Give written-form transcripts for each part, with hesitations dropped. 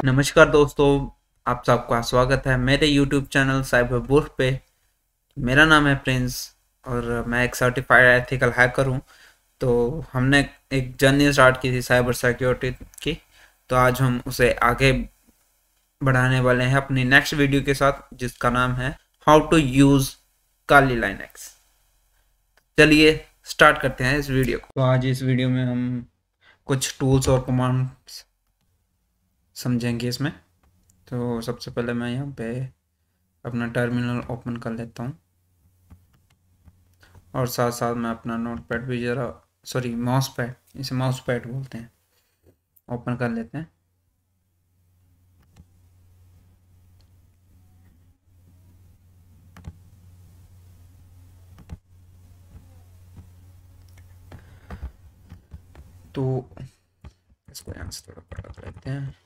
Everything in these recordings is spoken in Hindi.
नमस्कार दोस्तों, आप सबका स्वागत है मेरे YouTube चैनल साइबर बुर्फ पे। मेरा नाम है प्रिंस और मैं एक सर्टिफाइड एथिकल हैकर हूँ। तो हमने एक जर्नी स्टार्ट की थी साइबर सिक्योरिटी की। तो आज हम उसे आगे बढ़ाने वाले हैं अपनी नेक्स्ट वीडियो के साथ, जिसका नाम है how to use Kali Linux. चलिए स्टार्ट करते हैं इस वीडियो को। तो आज इस वीडियो में हम कुछ टूल्स और कमांड्स समझेंगे इसमें। तो सबसे पहले मैं यहाँ पे अपना टर्मिनल ओपन कर लेता हूँ और साथ साथ मैं अपना नोटपैड भी जरा माउस पैड, इसे माउस पैड बोलते हैं, ओपन कर लेते हैं। तो इसको यहाँ से थोड़ा बड़ा कर लेते हैं।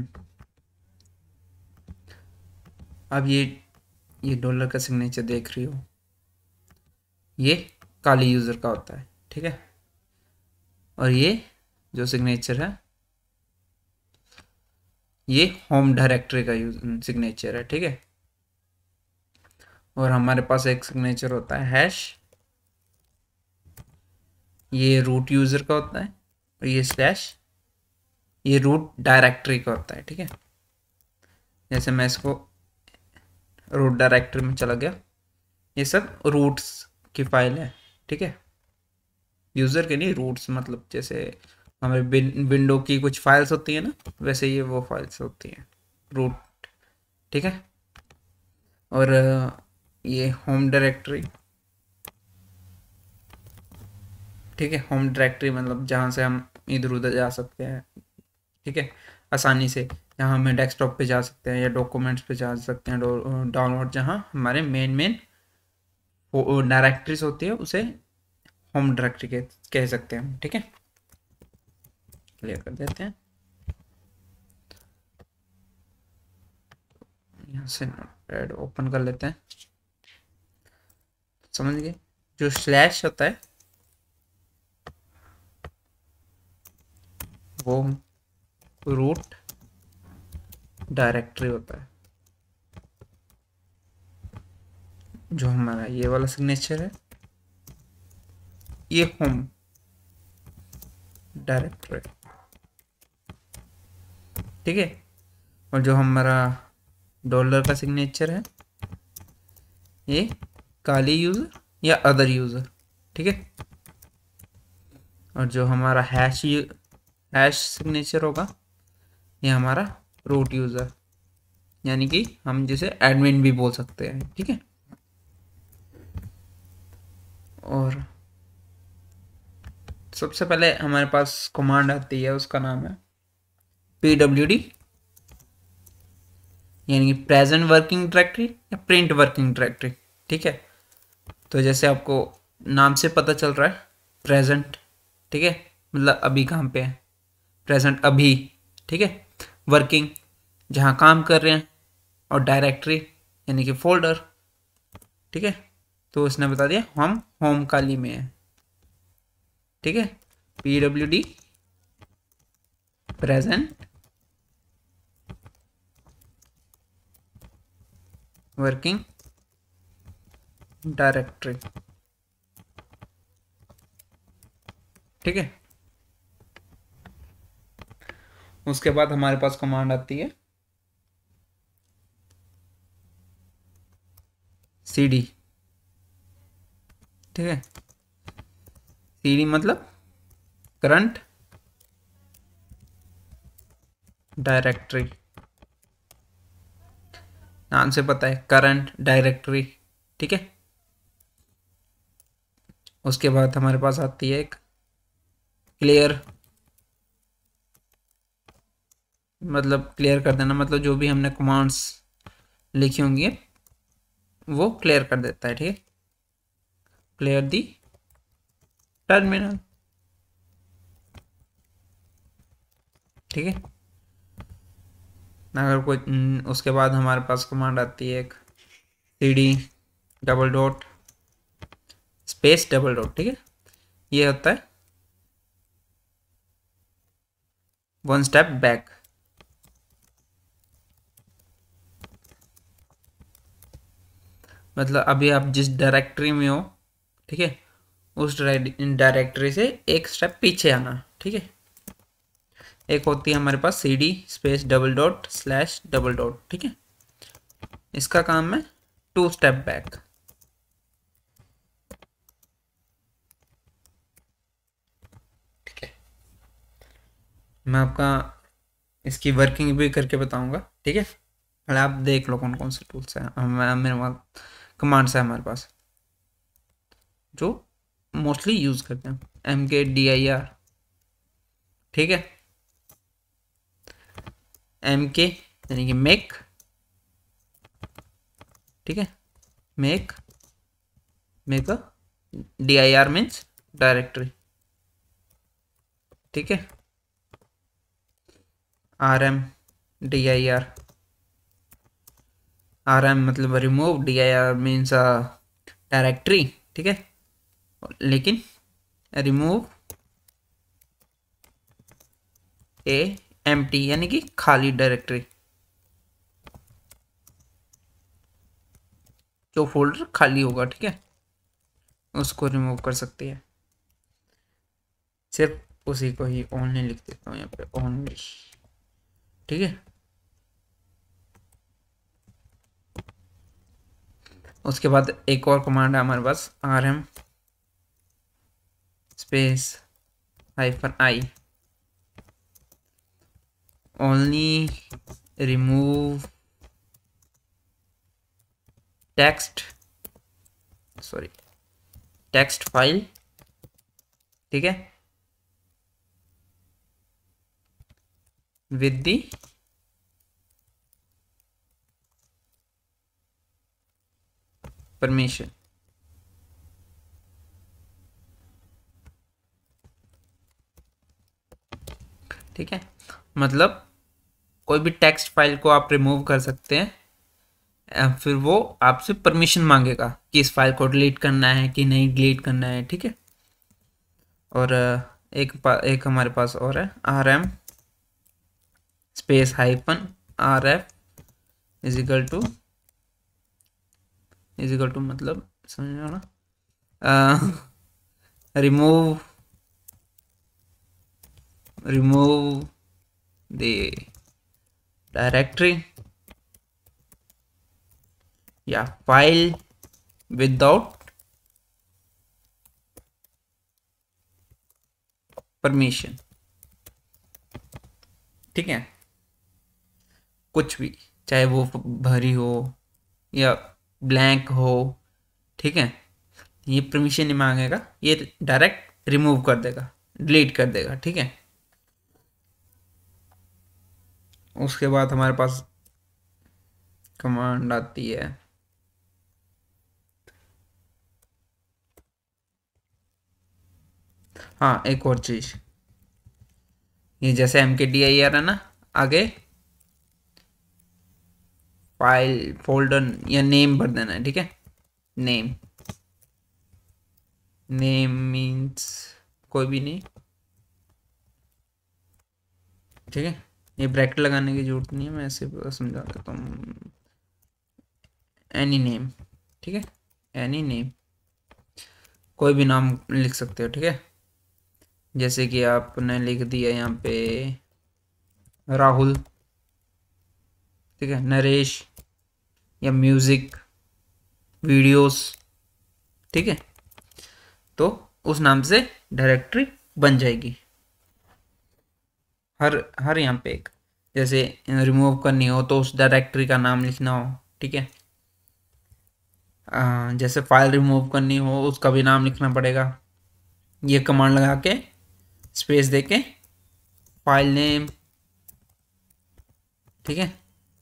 अब ये डॉलर का सिग्नेचर देख रही हो, ये काली यूज़र का होता है, ठीक है। और ये जो सिग्नेचर है ये होम डायरेक्टरी का सिग्नेचर है, ठीक है। और हमारे पास एक सिग्नेचर होता है हैश, ये रूट यूज़र का होता है। और ये स्लैश, ये रूट डायरेक्टरी का होता है, ठीक है। जैसे मैं इसको रूट डायरेक्टरी में चला गया, ये सब रूट्स की फाइल है, ठीक है। यूज़र के नहीं, रूट्स मतलब जैसे हमारे विंडो की कुछ फाइल्स होती है ना, वैसे ये वो फाइल्स होती हैं, रूट, ठीक है। और ये होम डायरेक्टरी, ठीक है। होम डायरेक्टरी मतलब जहाँ से हम इधर उधर जा सकते हैं, ठीक है, आसानी से। यहाँ हमें डेस्कटॉप पे जा सकते हैं या डॉक्यूमेंट्स पे जा सकते हैं डाउनलोड, जहाँ हमारे मेन डायरेक्टरीज होती है उसे होम डायरेक्टरी कह सकते हैं हम, ठीक है। क्लियर कर देते हैं। यहाँ से नोटपैड ओपन कर लेते हैं। समझ गए, जो स्लैश होता है वो रूट डायरेक्टरी होता है। जो हमारा ये वाला सिग्नेचर है ये होम डायरेक्टरी, ठीक है। और जो हमारा डॉलर का सिग्नेचर है ये काली यूज़र या अदर यूज़र, ठीक है। और जो हमारा हैश सिग्नेचर होगा ये हमारा रूट यूज़र, यानी कि हम जिसे एडमिन भी बोल सकते हैं, ठीक है। और सबसे पहले हमारे पास कमांड आती है, उसका नाम है PWD, यानी कि प्रेजेंट वर्किंग डायरेक्टरी या प्रिंट वर्किंग डायरेक्टरी, ठीक है। तो जैसे आपको नाम से पता चल रहा है प्रेजेंट, ठीक है, मतलब अभी कहाँ पे है, प्रेजेंट अभी, ठीक है। वर्किंग जहाँ काम कर रहे हैं, और डायरेक्टरी यानी कि फोल्डर, ठीक है। तो उसने बता दिया हम होम काली में है, ठीक है। PWD प्रेजेंट वर्किंग डायरेक्टरी, ठीक है। उसके बाद हमारे पास कमांड आती है CD, ठीक है। CD मतलब करंट डायरेक्टरी, नाम से पता है करंट डायरेक्टरी, ठीक है। उसके बाद हमारे पास आती है एक क्लियर, मतलब क्लियर कर देना, मतलब जो भी हमने कमांड्स लिखी होंगी वो क्लियर कर देता है, ठीक है। क्लियर दी टर्मिनल, ठीक है। अगर कोई उसके बाद हमारे पास कमांड आती है एक CD double dot space double dot, ठीक है। ये होता है वन स्टेप बैक, मतलब अभी आप जिस डायरेक्टरी में हो, ठीक है, उस डायरेक्टरी से एक स्टेप पीछे आना, ठीक है। एक होती है हमारे पास cd space double dot slash double dot, ठीक है। इसका काम है 2 स्टेप बैक, ठीक है। मैं आपका इसकी वर्किंग भी करके बताऊंगा, ठीक है। पहले आप देख लो कौन कौन से टूल्स हैं मेरे पास, कमांड्स है हमारे पास जो मोस्टली यूज़ करते हैं। MKDIR, ठीक है। MK यानी कि मेक, ठीक है, make, make a, DIR means directory, ठीक है। RMDIR, RM मतलब रिमूव, DIR मीन्स डायरेक्टरी, ठीक है। लेकिन रिमूव ए एम्प्टी यानी कि खाली डायरेक्टरी, जो फोल्डर खाली होगा, ठीक है, उसको रिमूव कर सकती है। सिर्फ उसी को ही ओनली लिख देता हूँ यहाँ पे, ओनली, ठीक है। उसके बाद एक और कमांड है हमारे पास, RM space -I, only remove text, sorry, text file, ठीक है, विद दी परमिशन, ठीक है। मतलब कोई भी टेक्स्ट फाइल को आप रिमूव कर सकते हैं, फिर वो आपसे परमिशन मांगेगा कि इस फाइल को डिलीट करना है कि नहीं डिलीट करना है, ठीक है। और एक हमारे पास और है, RM space -RF is equal to मतलब समझ ना, रिमूव द डायरेक्टरी या फाइल विदाउट परमिशन, ठीक है। कुछ भी, चाहे वो भरी हो या ब्लैंक हो, ठीक है, ये परमिशन नहीं मांगेगा, ये डायरेक्ट रिमूव कर देगा, डिलीट कर देगा, ठीक है। उसके बाद हमारे पास कमांड आती है, हाँ एक और चीज, ये जैसे MKDIR है ना, आगे फाइल फोल्डर या नेम भर देना है, ठीक है। नेम, नेम मीन्स कोई भी नहीं, ठीक है। ये ब्रैकेट लगाने की जरूरत नहीं है, मैं ऐसे समझा देता हूँ। एनी नेम, ठीक है, एनी नेम, कोई भी नाम लिख सकते हो, ठीक है। जैसे कि आपने लिख दिया यहाँ पे राहुल, ठीक है, नरेश या म्यूजिक वीडियोस, ठीक है। तो उस नाम से डायरेक्टरी बन जाएगी। हर हर यहाँ पे एक, जैसे रिमूव करनी हो तो उस डायरेक्टरी का नाम लिखना हो, ठीक है। जैसे फाइल रिमूव करनी हो उसका भी नाम लिखना पड़ेगा। ये कमांड लगा के स्पेस दे के फाइल नेम, ठीक है,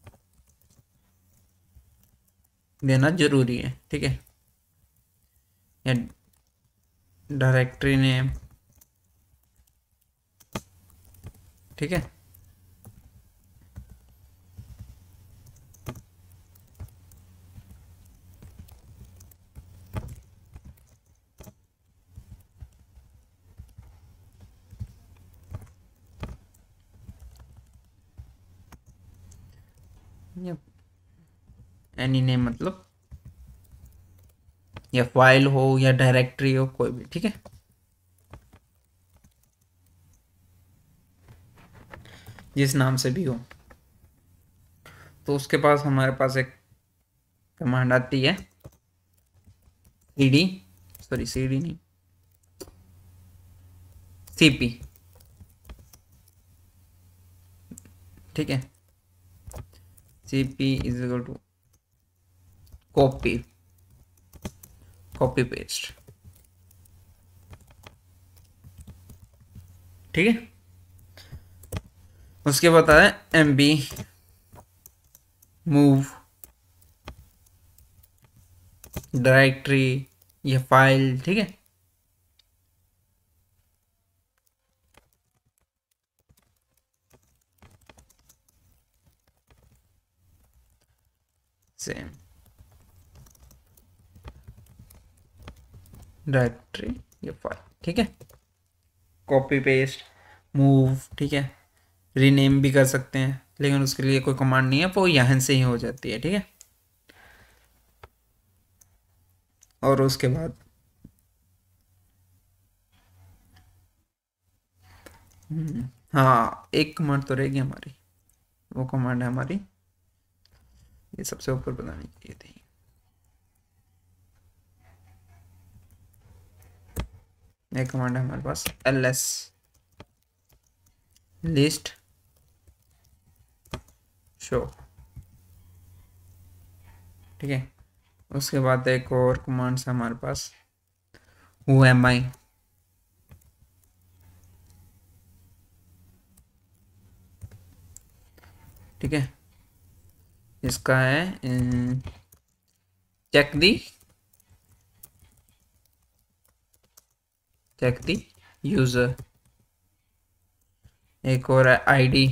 देना जरूरी है, ठीक है। या डायरेक्टरी नेम, ठीक है। एनी नेम मतलब या फाइल हो या डायरेक्टरी हो, कोई भी, ठीक है। जिस नाम से भी हो, तो उसके पास हमारे पास एक कमांड आती है cd, सॉरी cd नहीं, cp, ठीक है। cp is equal to copy, copy paste, ठीक है। उसके बाद है mb मूव डायरेक्टरी या फाइल, ठीक है। सेम डायरेक्टरी या फाइल, ठीक है। कॉपी पेस्ट, मूव, ठीक है। रीनेम भी कर सकते हैं, लेकिन उसके लिए कोई कमांड नहीं है, वो यहाँ से ही हो जाती है, ठीक है। और उसके बाद हाँ, एक कमांड तो रहेगी हमारी, वो कमांड है हमारी, ये सबसे ऊपर बतानी चाहिए थी। एक कमांड है हमारे पास ls लिस्ट शो, ठीक है। उसके बाद एक और कमांड है हमारे पास who am I, ठीक है। इसका है चेक दी यूजर। एक और है आईडी,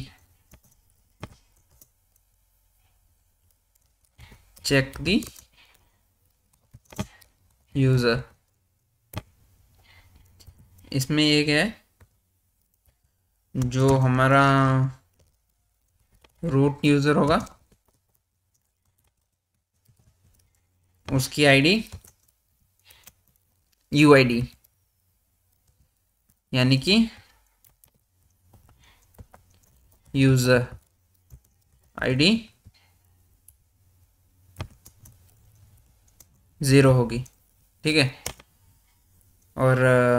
चेक दी यूजर। इसमें एक है जो हमारा रूट यूजर होगा, उसकी आईडी यूआईडी, यानी कि यूजर आईडी 0 होगी, ठीक है। और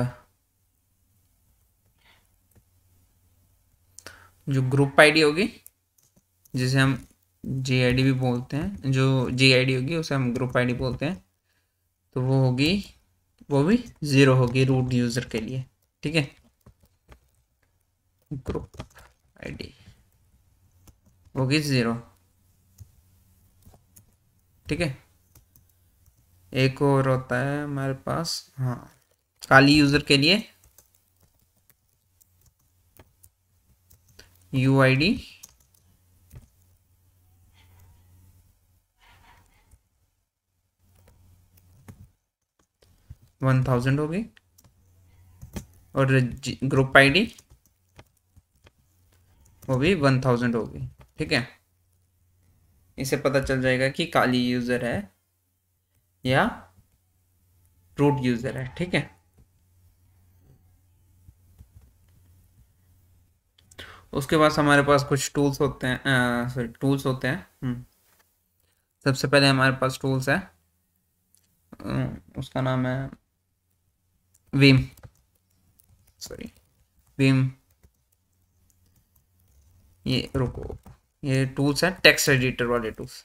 जो ग्रुप आईडी होगी, जिसे हम GID भी बोलते हैं, जो GID होगी उसे हम ग्रुप आईडी बोलते हैं, तो वो होगी, वो भी 0 होगी रूट यूजर के लिए, ठीक है। ग्रुप आईडी होगी 0, ठीक है। एक और होता है हमारे पास, हाँ, काली यूजर के लिए UID 1000 होगी, और ग्रुप आईडी वो भी 1000 होगी, ठीक है। इसे पता चल जाएगा कि काली यूजर है या रूट यूजर है, ठीक है। उसके बाद हमारे पास कुछ टूल्स होते हैं, सॉरी टूल्स होते हैं। सबसे पहले हमारे पास टूल्स है, उसका नाम है विम, सॉरी विम, ये रुको, ये टूल्स है टेक्स्ट एडिटर वाले टूल्स,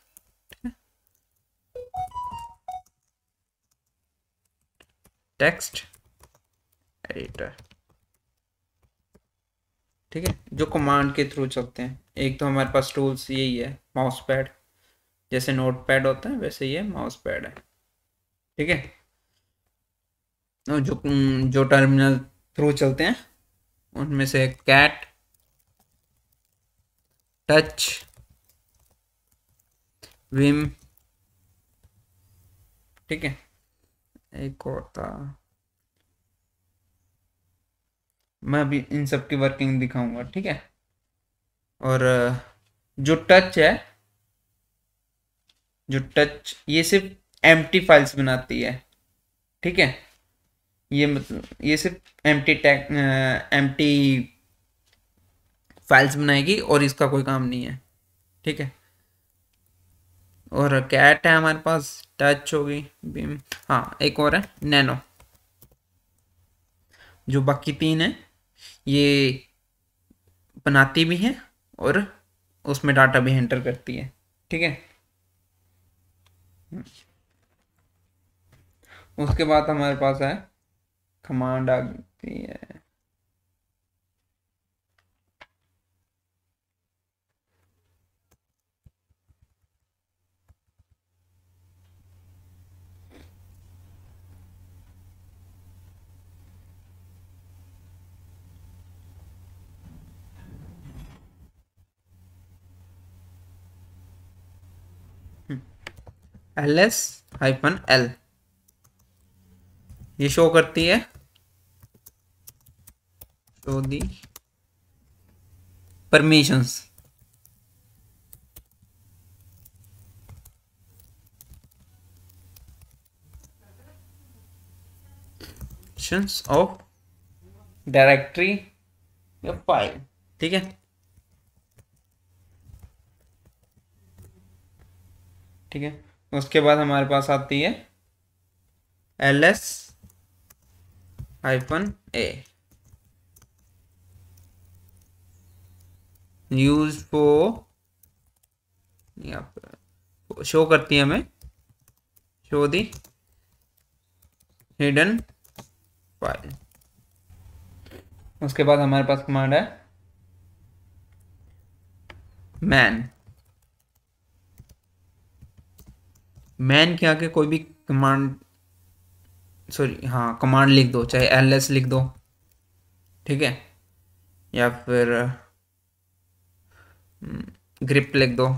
टेक्स्ट एडिटर, ठीक है, जो कमांड के थ्रू चलते हैं। एक तो हमारे पास टूल्स यही है, माउस पैड, जैसे नोट पैड होता है वैसे ये माउस पैड है, ठीक है। जो जो टर्मिनल थ्रू चलते हैं उनमें से कैट, टच, विम, ठीक है। एक और था, मैं अभी इन सब की वर्किंग दिखाऊंगा, ठीक है। और जो टच है, जो टच ये सिर्फ एम्प्टी फाइल्स बनाती है, ठीक है। ये मतलब ये सिर्फ एम्प्टी फाइल्स बनाएगी और इसका कोई काम नहीं है। ठीक है। और कैट है हमारे पास, टच होगी, बीम। हाँ, एक और है नैनो। जो बाकी तीन है ये बनाती भी है और उसमें डाटा भी एंटर करती है। ठीक है। उसके बाद हमारे पास है कमांड आती है ls-l। ये शो करती है show the permissions. Of directory या फाइल। ठीक है। ठीक है। उसके बाद हमारे पास आती है ls-a यूज फॉर, शो करती है हमें शो दी हिडन फाइल। उसके बाद हमारे पास कमांड है मैन। मैन के आगे कोई भी कमांड, सॉरी हाँ कमांड लिख दो, चाहे ls लिख दो। ठीक है। या फिर ग्रिप लिख दो,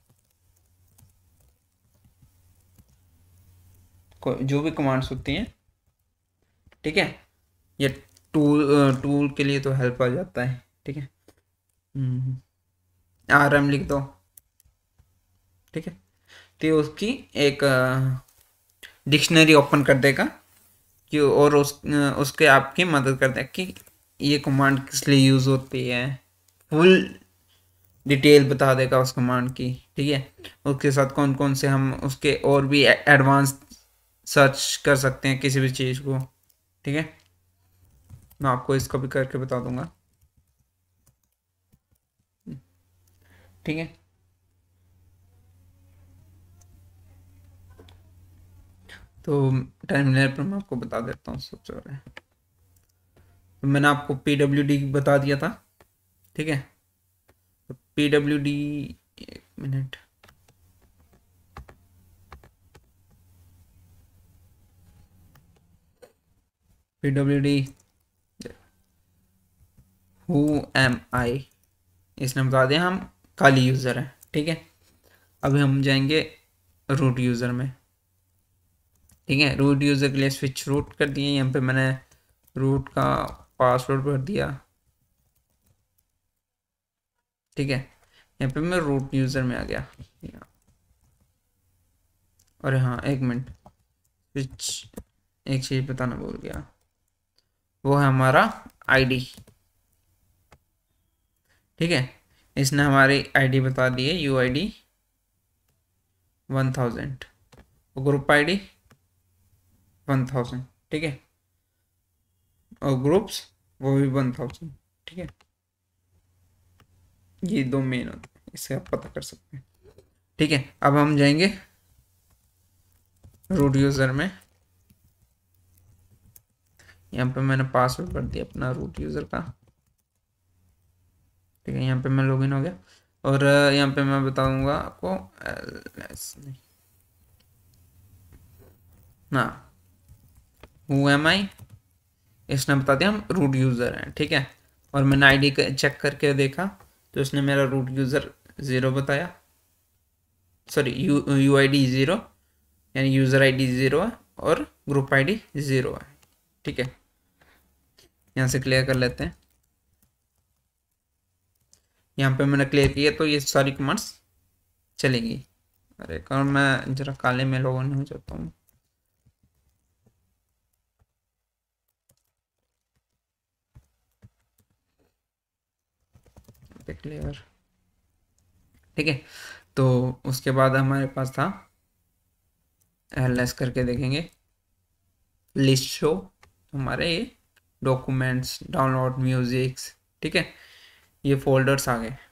जो भी कमांड्स होती हैं। ठीक है। ये टूल के लिए तो हेल्प आ जाता है। ठीक है। rm लिख दो। ठीक है। तो उसकी एक डिक्शनरी ओपन कर देगा कि, और उसके आपकी मदद कर देगा कि ये कमांड किस लिए यूज़ होती है, फुल डिटेल बता देगा उस कमांड की। ठीक है। उसके साथ कौन कौन से हम उसके और भी एडवांस सर्च कर सकते हैं किसी भी चीज़ को। ठीक है। मैं आपको इसका भी करके बता दूंगा। ठीक है। तो टर्मिनल पर मैं आपको बता देता हूँ सबसे पहले। तो मैंने आपको PWD बता दिया था। ठीक है। तो PWD, एक minute, PWD who am I, इसने बता दिया हम खाली यूज़र हैं। ठीक है। अभी हम जाएंगे रूट यूज़र में। ठीक है। रूट यूज़र के लिए स्विच रूट कर दिए। यहाँ पे मैंने रूट का पासवर्ड भर दिया। ठीक है। यहाँ पे मैं रूट यूज़र में आ गया। अरे हाँ, एक मिनट, स्विच एक चीज़ बताना भूल गया, वो है हमारा आईडी। ठीक है। इसने हमारी आईडी बता दी है, UID 1000, ग्रुप आईडी 1000। ठीक है। और ग्रुप्स वो भी 1000। ठीक है। ये दो मेन होते हैं, इससे आप पता कर सकते हैं। ठीक है। अब हम जाएंगे रूट यूज़र में। यहाँ पे मैंने पासवर्ड भर दिया अपना रूट यूज़र का। ठीक है। यहाँ पे मैं लॉगिन हो गया और यहाँ पे मैं बताऊंगा आपको ना हु एम आई, इसने बता दिया हम रूट यूज़र हैं। ठीक है। और मैंने आईडी चेक करके देखा तो इसने मेरा रूट यूज़र 0 बताया, सॉरी UID 0, यानी यूज़र आईडी 0 है और ग्रुप आईडी 0 है। ठीक है। यहाँ से क्लियर कर लेते हैं। यहाँ पे मैंने क्लियर किया तो ये सारी कमांड्स चलेगी। अरे कारण मैं जरा काले में लॉगिन हो जाता हूँ। करते क्लियर। ठीक है, तो उसके बाद हमारे पास था एलएस करके देखेंगे लिस्ट शो, हमारे ये डॉक्यूमेंट्स, डाउनलोड, म्यूजिक्स, ठीक है, ये फोल्डर्स आ गए।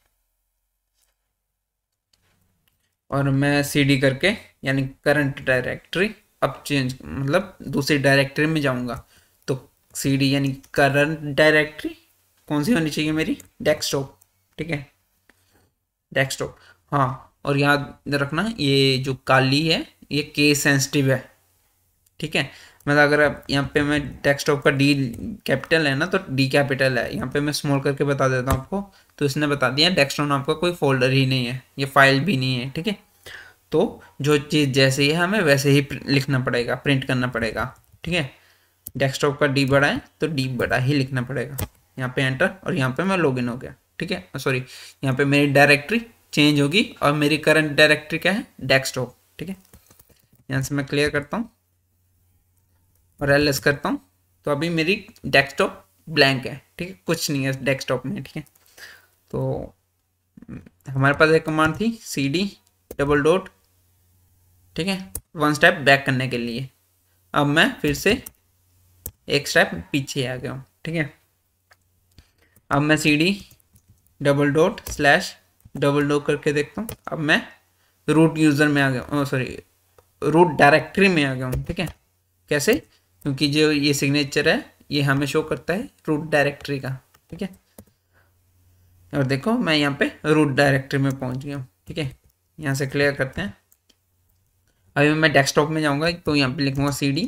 और मैं सीडी करके यानी करंट डायरेक्टरी अब चेंज मतलब दूसरी डायरेक्टरी में जाऊंगा। तो सीडी यानी करंट डायरेक्टरी कौन सी होनी चाहिए मेरी, डेस्कटॉप। ठीक है, डेस्कटॉप। हाँ, और याद रखना ये जो काली है ये केस सेंसिटिव है। ठीक है, मतलब अगर आप यहाँ पे मैं डेस्कटॉप का डी कैपिटल है ना तो डी कैपिटल है, यहाँ पे मैं स्मॉल करके बता देता हूँ आपको। तो इसने बता दिया डेस्कटॉप नाम का कोई फोल्डर ही नहीं है, ये फाइल भी नहीं है। ठीक है, तो जो चीज़ जैसे ही है हमें वैसे ही लिखना पड़ेगा, प्रिंट करना पड़ेगा। ठीक है, डेस्कटॉप का डी बड़ा है तो डी बड़ा ही लिखना पड़ेगा। यहाँ पे एंटर, और यहाँ पे मैं लॉगिन हो गया। ठीक है, सॉरी, यहाँ पे मेरी डायरेक्टरी चेंज होगी और मेरी करंट डायरेक्टरी क्या है, डेस्कटॉप। ठीक है, यहाँ से मैं क्लियर करता हूँ और एलएस करता हूँ, तो अभी मेरी डेस्कटॉप ब्लैंक है। ठीक है, कुछ नहीं है डेस्कटॉप में। ठीक है, तो हमारे पास एक कमांड थी cd डबल डॉट, ठीक है, वन स्टेप बैक करने के लिए। अब मैं फिर से एक स्टेप पीछे आ गया हूँ। ठीक है, अब मैं cd double dot slash double dot करके देखता हूँ। अब मैं रूट यूज़र में आ गया, सॉरी रूट डायरेक्टरी में आ गया हूँ। ठीक है, कैसे, क्योंकि जो ये सिग्नेचर है ये हमें शो करता है रूट डायरेक्टरी का। ठीक है, और देखो मैं यहाँ पे रूट डायरेक्टरी में पहुँच गया हूँ। ठीक है, यहाँ से क्लियर करते हैं। अभी मैं डेस्कटॉप में जाऊँगा तो यहाँ पे लिखूँगा cd,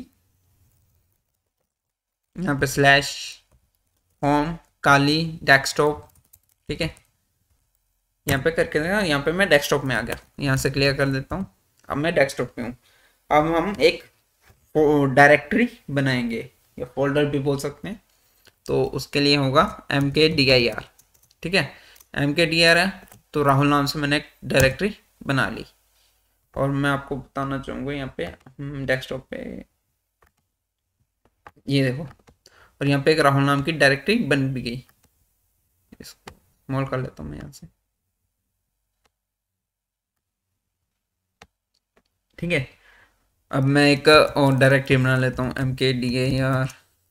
यहाँ पे स्लैश होम काली डेस्कटॉप। ठीक है, यहाँ पे करके देखा, यहाँ पे मैं डेस्कटॉप में आ गया। यहाँ से क्लियर कर देता हूँ, अब मैं डेस्कटॉप पे हूँ। अब हम एक डायरेक्टरी बनाएंगे या फोल्डर भी बोल सकते हैं। तो उसके लिए होगा mkdir। ठीक है, mkdir है तो राहुल नाम से मैंने एक डायरेक्टरी बना ली। और मैं आपको बताना चाहूँगा यहाँ पे डेस्कटॉप पे ये देखो, और यहाँ पे एक राहुल नाम की डायरेक्टरी बन भी गई। इसको स्मॉल कर लेता हूँ मैं यहाँ से। ठीक है, अब मैं एक और डायरेक्टरी बना लेता हूँ mkdir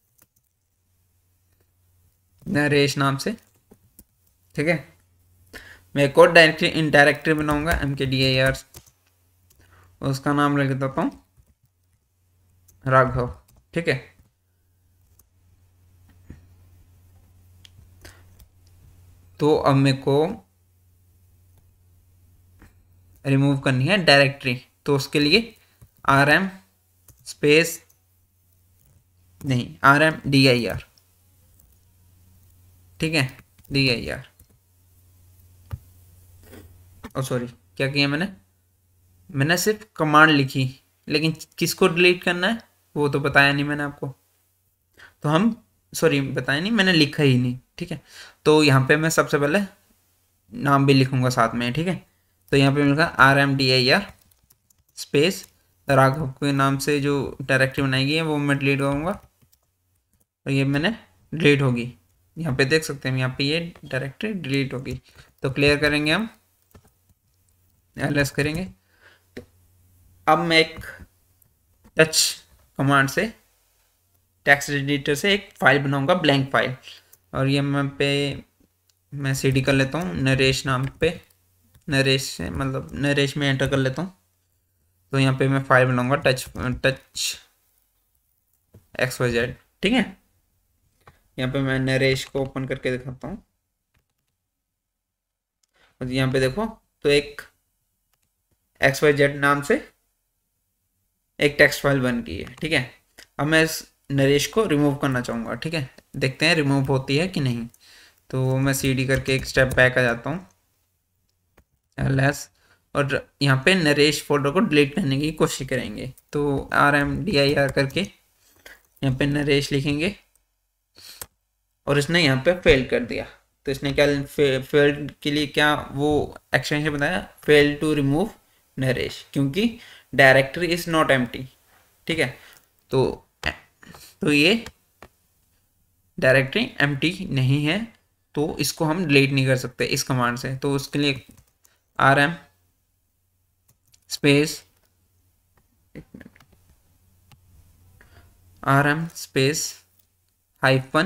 नरेश नाम से। ठीक है, मैं एक और डायरेक्टरी इन डायरेक्टरी बनाऊंगा mkdir, उसका नाम लिख देता हूँ राघव। ठीक है, तो अब मेरे को रिमूव करनी है डायरेक्टरी, तो उसके लिए rm स्पेस नहीं rmdir। ठीक है, dir, ओ सॉरी क्या किया मैंने सिर्फ कमांड लिखी, लेकिन किसको डिलीट करना है वो तो बताया नहीं मैंने आपको। तो हम सॉरी बताया नहीं, मैंने लिखा ही नहीं। ठीक है, तो यहाँ पे मैं सबसे पहले नाम भी लिखूंगा साथ में। ठीक है, तो यहाँ पे मिलेगा rmdir स्पेस राघव के नाम से जो डायरेक्टरी बनाई गई है वो मैं डिलीट करूँगा, और ये मैंने डिलीट होगी। यहाँ पे देख सकते हैं यहाँ पे ये डायरेक्टरी डिलीट होगी। तो क्लियर करेंगे हम, एलएस करेंगे। अब मैं एक टच कमांड से टेक्स्ट एडिटर से एक फाइल बनाऊंगा, ब्लैंक फाइल। और ये मैं सीडी कर लेता हूँ नरेश नाम पे, नरेश से मतलब नरेश में एंटर कर लेता हूँ। तो यहाँ पे मैं फाइल बनाऊंगा टच XYZ। ठीक है, यहाँ पे मैं नरेश को ओपन करके दिखाता हूँ, और यहाँ पे देखो तो एक XYZ नाम से एक टेक्स्ट फाइल बन गई है। ठीक है, अब मैं इस नरेश को रिमूव करना चाहूँगा। ठीक है, देखते हैं रिमूव होती है कि नहीं। तो मैं CD करके एक स्टेप बैक आ जाता हूँ, LS, और यहाँ पे नरेश फोल्डर को डिलीट करने की कोशिश करेंगे। तो RMDIR करके यहाँ पे नरेश लिखेंगे, और इसने यहाँ पे फेल कर दिया। तो इसने क्या फेल्ड के लिए क्या वो एक्सटेंशन बताया, फेल टू रिमूव नरेश, क्योंकि डायरेक्टरी इज नॉट एम्प्टी। ठीक है, तो ये डायरेक्टरी एम्प्टी नहीं है, तो इसको हम डिलीट नहीं कर सकते इस कमांड से। तो उसके लिए rm space rm space hyphen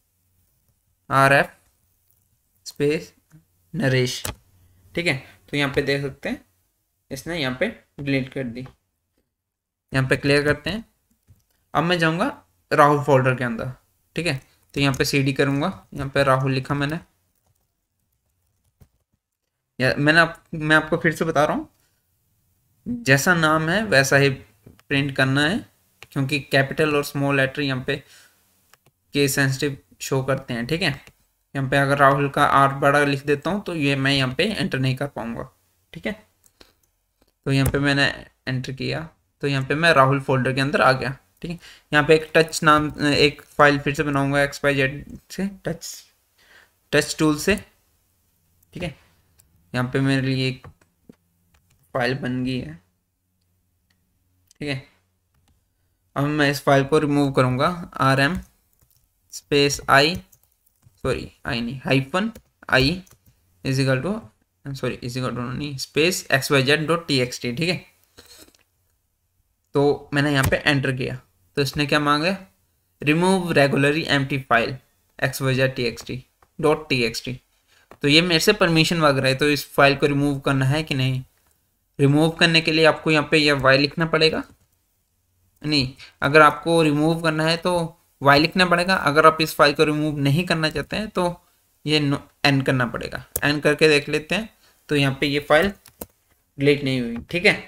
rf space Naresh. ठीक है, तो यहाँ पे देख सकते हैं इसने यहाँ पे डिलीट कर दी। यहाँ पे क्लियर करते हैं। अब मैं जाऊँगा राहुल फोल्डर के अंदर। ठीक है, तो यहाँ पे cd करूँगा, यहाँ पे राहुल लिखा मैंने। मैं आपको फिर से बता रहा हूँ, जैसा नाम है वैसा ही प्रिंट करना है, क्योंकि कैपिटल और स्मॉल लेटर यहाँ पे केस सेंसिटिव शो करते हैं। ठीक है, यहाँ पे अगर राहुल का आर बड़ा लिख देता हूँ तो ये मैं यहाँ पे एंटर नहीं कर पाऊंगा। ठीक है, तो यहाँ पे मैंने एंटर किया, तो यहाँ पे मैं राहुल फोल्डर के अंदर आ गया। ठीक है, यहाँ पे एक टच नाम एक फाइल फिर से बनाऊंगा XYZ से, टच टूल से। ठीक है, यहाँ पे मेरे लिए एक फाइल बन गई है। ठीक है, अब मैं इस फाइल को रिमूव करूंगा। rm space I, sorry I नहीं, hyphen I is equal to, sorry is equal to नहीं, स्पेस xyz.txt। ठीक है, तो मैंने यहाँ पे एंटर किया, तो इसने क्या मांगा, remove regularly empty file xyz.txt। तो ये मेरे से परमिशन मांग रहा है, तो इस फाइल को रिमूव करना है कि नहीं। रिमूव करने के लिए आपको यहाँ पे यह y लिखना पड़ेगा। नहीं, अगर आपको रिमूव करना है तो y लिखना पड़ेगा। अगर आप इस फाइल को रिमूव नहीं करना चाहते हैं तो ये n करना पड़ेगा। n करके देख लेते हैं, तो यहाँ पे ये फाइल डिलीट नहीं हुई। ठीक है,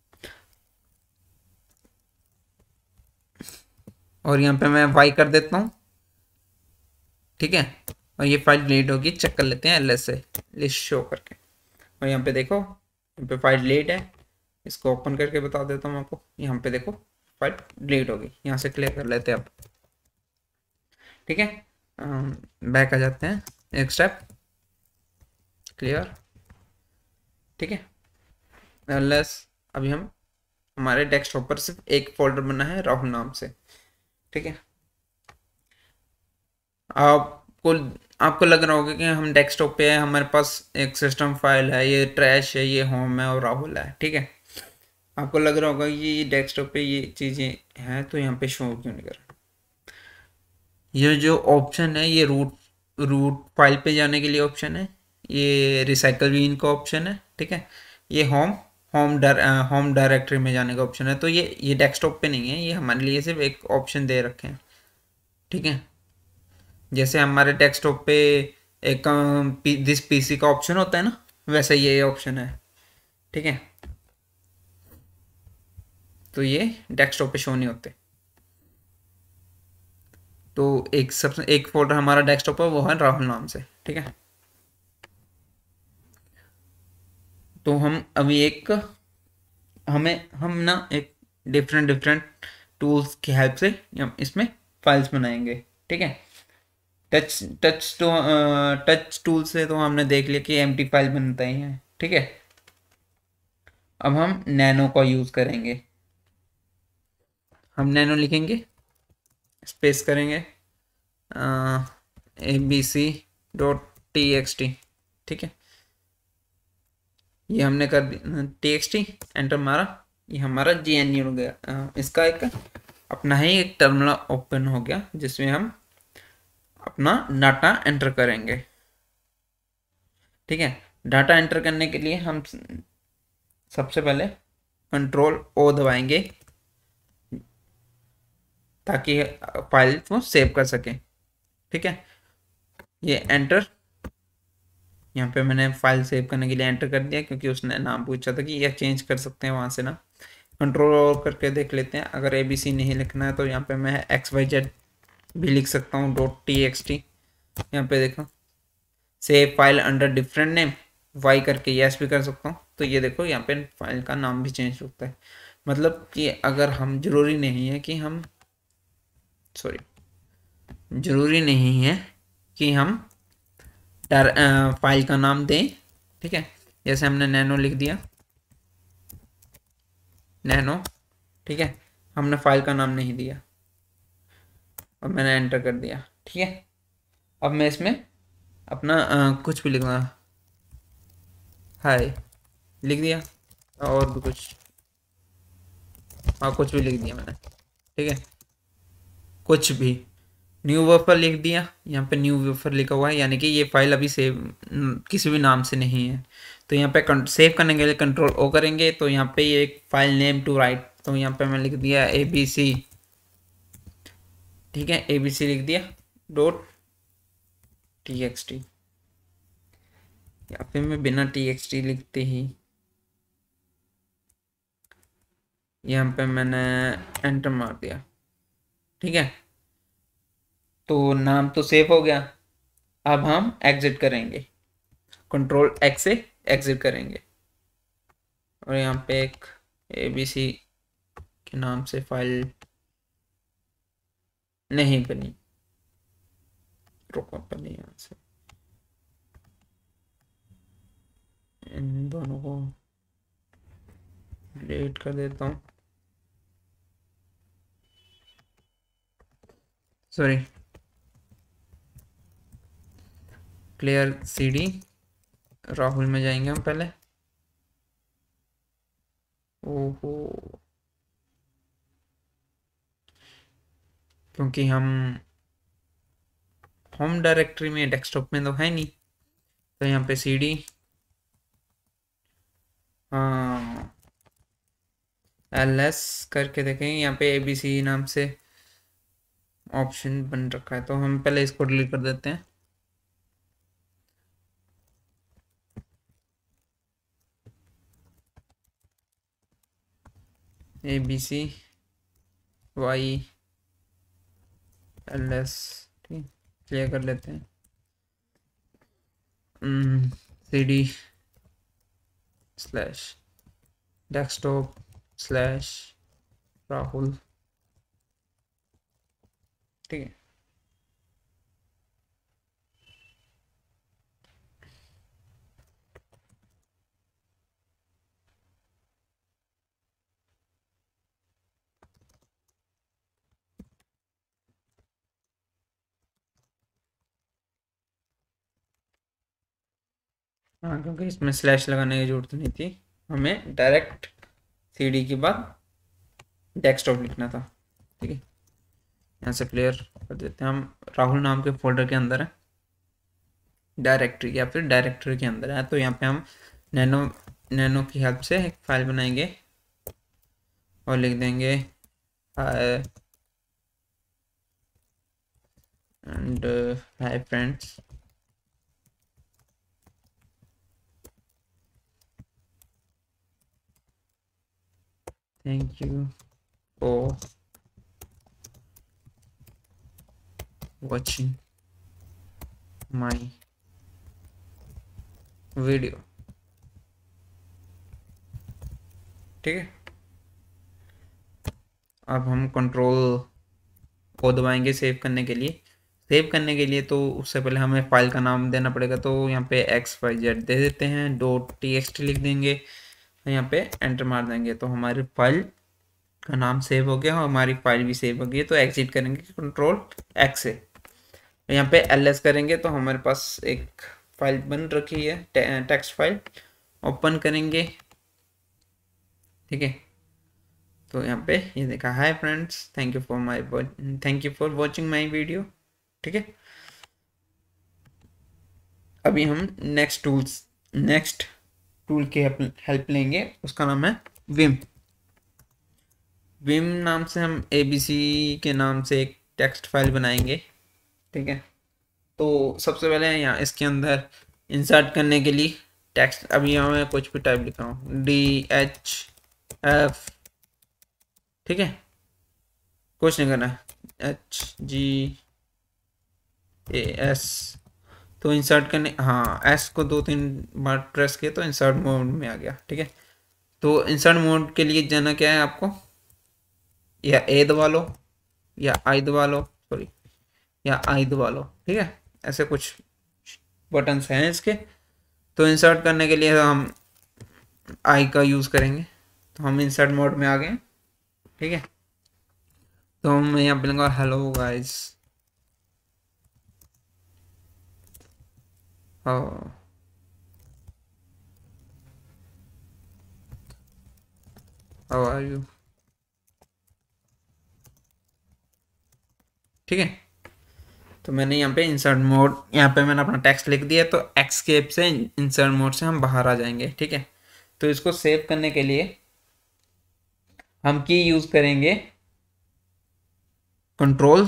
और यहाँ पे मैं y कर देता हूँ। ठीक है, और ये फाइल डिलीट होगी, चेक कर लेते हैं ls से, लिस्ट शो करके। और यहाँ पे देखो, यहाँ पे फाइल डिलीट है। इसको ओपन करके बता देता हूँ आपको। यहाँ पे देखो फाइल डिलीट होगी। यहाँ से क्लियर कर लेते हैं अब। ठीक है, बैक आ जाते हैं, एक स्टेप क्लियर। ठीक है, ls अभी हम हमारे डेस्कटॉप पर सिर्फ एक फोल्डर बना है राहुल नाम से। ठीक है, आपको आपको लग रहा होगा कि हम डेस्कटॉप पे है, हमारे पास एक सिस्टम फाइल है, ये ट्रैश है, ये होम है और राहुल है। ठीक है, आपको लग रहा होगा कि ये डेस्कटॉप पे ये चीज़ें हैं तो यहाँ पे शो क्यों नहीं कर रहा। ये जो ऑप्शन है ये रूट रूट फाइल पे जाने के लिए ऑप्शन है, ये रिसाइकल बीन का ऑप्शन है। ठीक है, ये होम डायरेक्टरी में जाने का ऑप्शन है। तो ये डेस्कटॉप पे नहीं है, ये हमारे लिए सिर्फ एक ऑप्शन दे रखे हैं। ठीक है, जैसे हमारे डेस्कटॉप पे एक दिस पीसी का ऑप्शन होता है ना, वैसे ये ऑप्शन है। ठीक है, तो ये डेस्कटॉप पे शो नहीं होते। तो एक फोल्डर हमारा डेस्कटॉप है, वो है राहुल नाम से। ठीक है, तो हम अभी हम ना एक डिफरेंट डिफरेंट टूल्स की हेल्प से हम इसमें फाइल्स बनाएंगे। ठीक है, टच टूल से तो हमने देख लिया कि एम्प्टी फाइल बनता ही है। ठीक है, अब हम नैनो का यूज़ करेंगे। हम नैनो लिखेंगे, स्पेस करेंगे abc.txt। ठीक है, ये हमने कर दिया txt, एंटर मारा, ये हमारा GNU हो गया। इसका एक अपना ही एक टर्मिनल ओपन हो गया जिसमें हम अपना डाटा एंटर करेंगे। ठीक है, डाटा एंटर करने के लिए हम सबसे पहले Ctrl+O दबाएंगे ताकि फाइल को सेव कर सकें। ठीक है, ये एंटर, यहाँ पे मैंने फाइल सेव करने के लिए एंटर कर दिया क्योंकि उसने नाम पूछा था कि यह चेंज कर सकते हैं वहाँ से ना। Ctrl करके देख लेते हैं, अगर ABC नहीं लिखना है तो यहाँ पे मैं XYZ भी लिख सकता हूँ .txt। यहाँ पे देखो, save file under different name, Y करके यस भी कर सकता हूँ। तो ये देखो यहाँ पे फाइल का नाम भी चेंज होता है। मतलब कि अगर हम जरूरी नहीं है कि हम फाइल का नाम दें। ठीक है, जैसे हमने नैनो लिख दिया, नैनो। ठीक है, हमने फाइल का नाम नहीं दिया और मैंने एंटर कर दिया। ठीक है, अब मैं इसमें अपना कुछ भी लिखना, हाय लिख दिया, और भी कुछ, हाँ कुछ भी लिख दिया मैंने, ठीक है, कुछ भी। न्यू वेफर लिख दिया, यहाँ पे न्यू वेफर लिखा हुआ है, यानी कि ये फाइल अभी सेव किसी भी नाम से नहीं है। तो यहाँ पे सेव करने के लिए कंट्रोल ओ करेंगे, तो यहाँ पे ये एक फाइल नेम टू राइट, तो यहाँ पे मैं लिख दिया ABC, ठीक है, ABC लिख दिया .txt, या फिर मैं बिना txt लिखते ही यहाँ पे मैंने एंटर मार दिया, ठीक है। तो नाम तो सेव हो गया। अब हम एग्जिट करेंगे, कंट्रोल एक्स से एग्जिट करेंगे, और यहाँ पे एक ABC के नाम से फाइल नहीं बनी, रुको पहले यहाँ से इन दोनों को डिलीट कर देता हूँ, सॉरी, क्लियर CD, राहुल में जाएंगे हम पहले। ओहो, क्योंकि हम होम डायरेक्टरी में, डेस्कटॉप में तो है नहीं, तो यहाँ पे CD, हाँ LS करके देखेंगे, यहाँ पे ABC नाम से ऑप्शन बन रखा है, तो हम पहले इसको डिलीट कर देते हैं। ABCYLS, ठीक, क्लियर कर लेते हैं। CD slash desktop slash Rahul, ठीक है। हाँ, क्योंकि इसमें स्लैश लगाने की जरूरत नहीं थी, हमें डायरेक्ट CD के बाद डेस्कटॉप लिखना था, ठीक है। यहाँ से क्लियर कर देते हैं, हम राहुल नाम के फोल्डर के अंदर है, डायरेक्टरी या फिर डायरेक्टरी के अंदर है, तो यहाँ पे हम नैनो नैनो की हेल्प से एक फाइल बनाएंगे और लिख देंगे and hi friends, thank you for watching my video, ठीक है। अब हम कंट्रोल को दबाएंगे सेव करने के लिए। सेव करने के लिए तो उससे पहले हमें फाइल का नाम देना पड़ेगा, तो यहाँ पे XYZ दे देते हैं, .txt लिख देंगे, यहाँ पे एंटर मार देंगे, तो हमारी फाइल का नाम सेव हो गया, हमारी फाइल भी सेव हो गई। तो एग्जिट करेंगे कंट्रोल X से, यहाँ पे LS करेंगे, तो हमारे पास एक फाइल बन रखी है, टेक्स्ट फाइल, ओपन करेंगे, ठीक है। तो यहाँ पे ये देखा, hi friends, thank you for watching my video, ठीक है। अभी हम नेक्स्ट टूल की हेल्प लेंगे, उसका नाम है विम। विम नाम से हम ABC के नाम से एक टेक्स्ट फाइल बनाएंगे, ठीक है। तो सबसे पहले यहाँ इसके अंदर इंसर्ट करने के लिए टेक्स्ट, अभी यहाँ मैं कुछ भी टाइप लिख रहा हूँ, DHF, ठीक है, कुछ नहीं करना, HGAS, तो इंसर्ट करने, हाँ S को 2-3 बार प्रेस किया तो इंसर्ट मोड में आ गया, ठीक है। तो इंसर्ट मोड के लिए जाना क्या है आपको, या A दबा लो या I दबा लो, सॉरी, या I दबा लो, ठीक है, ऐसे कुछ बटन्स हैं इसके। तो इंसर्ट करने के लिए हम I का यूज़ करेंगे, तो हम इंसर्ट मोड में आ गए, ठीक है। तो मैं यहाँ पे लूँगा hello guys, how how are you, ठीक है। तो मैंने यहाँ पे इंसर्ट मोड, यहाँ पे मैंने अपना टेक्स्ट लिख दिया, तो एक्सकेप से इंसर्ट मोड से हम बाहर आ जाएंगे, ठीक है। तो इसको सेव करने के लिए हम की यूज करेंगे कंट्रोल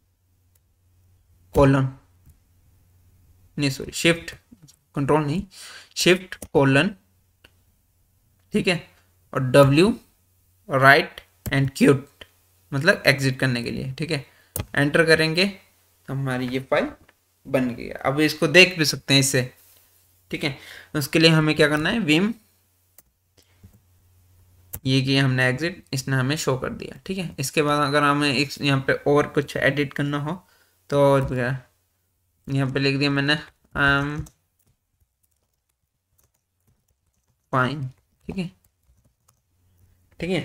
कोलन, नहीं सॉरी शिफ्ट, कंट्रोल नहीं, शिफ्ट कोलन, ठीक है। और डब्ल्यू राइट एंड क्यूट, मतलब एग्जिट करने के लिए, ठीक है। एंटर करेंगे तो हमारी ये फाइल बन गई है। अब इसको देख भी सकते हैं इससे, ठीक है। उसके लिए हमें क्या करना है, विम, ये किया हमने एग्जिट, इसने हमें शो कर दिया, ठीक है। इसके बाद अगर हमें एक यहाँ पे और कुछ एडिट करना हो तो और क्या, यहाँ पे लिख दिया मैंने आई एम फाइन, ठीक है, ठीक है।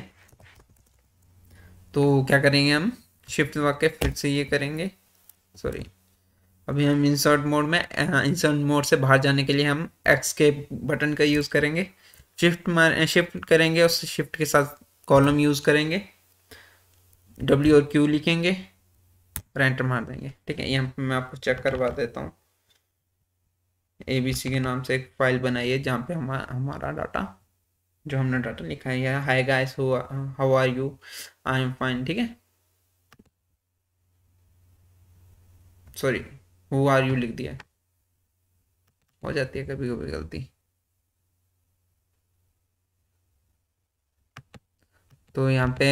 तो क्या करेंगे हम, शिफ्ट दबा के फिर से ये करेंगे, सॉरी, अभी हम इंसर्ट मोड में, इंसर्ट मोड से बाहर जाने के लिए हम एक्स के बटन का यूज़ करेंगे, शिफ्ट करेंगे, उस शिफ्ट के साथ कॉलम यूज़ करेंगे, डब्ल्यू और क्यू लिखेंगे और एंटर मार देंगे, ठीक है। यहाँ पे मैं आपको चेक करवा देता हूँ, ABC के नाम से एक फाइल बनाई है जहाँ पे हमारा डाटा, जो हमने डाटा लिखा है, यह hi guys how are you, I am fine, ठीक है, सॉरी हु आर यू लिख दिया है, हो जाती है कभी कभी गलती। तो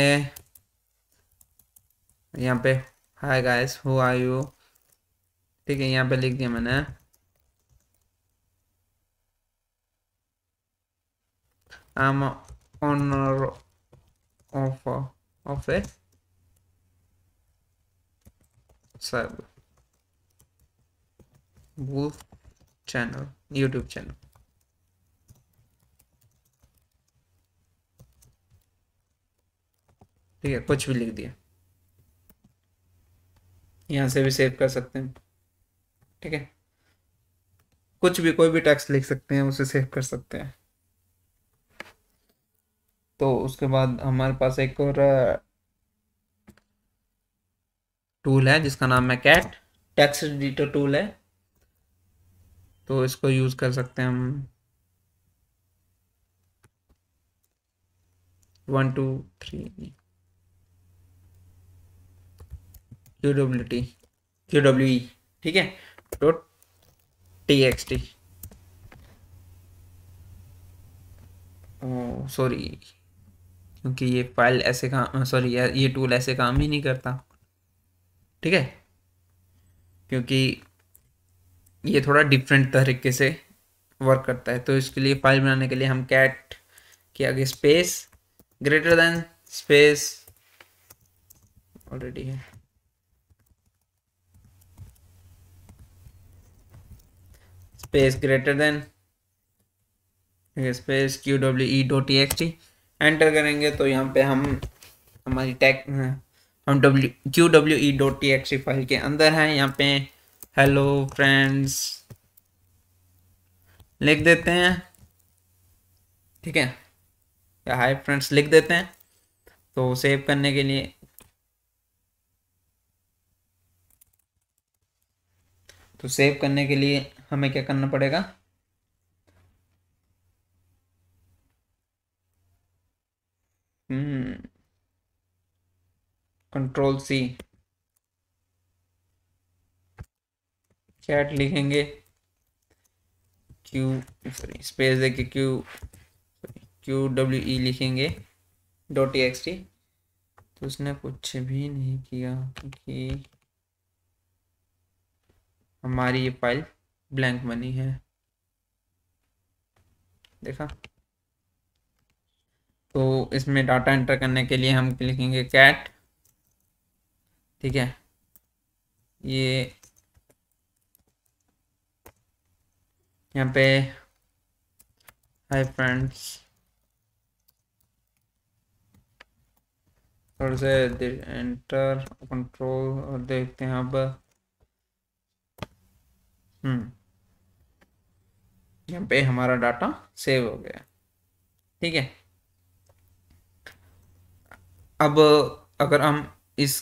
यहाँ पे hi guys who are you, ठीक है, यहाँ पे लिख दिया मैंने I am owner of a sub wolf channel, YouTube channel, ठीक है, कुछ भी लिख दिया, यहाँ से भी सेव कर सकते हैं, ठीक है। कुछ भी, कोई भी टेक्स्ट लिख सकते हैं, उसे सेव कर सकते हैं। तो उसके बाद हमारे पास एक और टूल है जिसका नाम है कैट, टेक्स्ट एडिटर टूल है, तो इसको यूज कर सकते हैं हम, 1 2 3 QWE, ठीक है, डॉट TXT, ओ सॉरी, क्योंकि ये फाइल ऐसे काम, सॉरी ये टूल ऐसे काम ही नहीं करता, ठीक है, क्योंकि ये थोड़ा डिफरेंट तरीके से वर्क करता है। तो इसके लिए फाइल बनाने के लिए हम कैट के आगे space greater than space, already है, space greater than space QWE.txt, enter करेंगे तो यहाँ पे हम हमारी टैग, हम QWE.txt फाइल के अंदर हैं, यहाँ पे हेलो फ्रेंड्स लिख देते हैं, ठीक है, या हाय फ्रेंड्स लिख देते हैं। तो सेव करने के लिए, तो सेव करने के लिए हमें क्या करना पड़ेगा, कंट्रोल C, चैट लिखेंगे, क्यू सॉरी स्पेस देके QWE लिखेंगे .txt। तो उसने कुछ भी नहीं किया क्योंकि हमारी ये फाइल ब्लैंक बनी है, देखा। तो इसमें डाटा एंटर करने के लिए हम लिखेंगे कैट, ठीक है, ये यहाँ पे हाय फ्रेंड्स, थोड़ा से एंटर कंट्रोल और देखते हैं अब, यहाँ पे हमारा डाटा सेव हो गया। ठीक है, अब अगर हम इस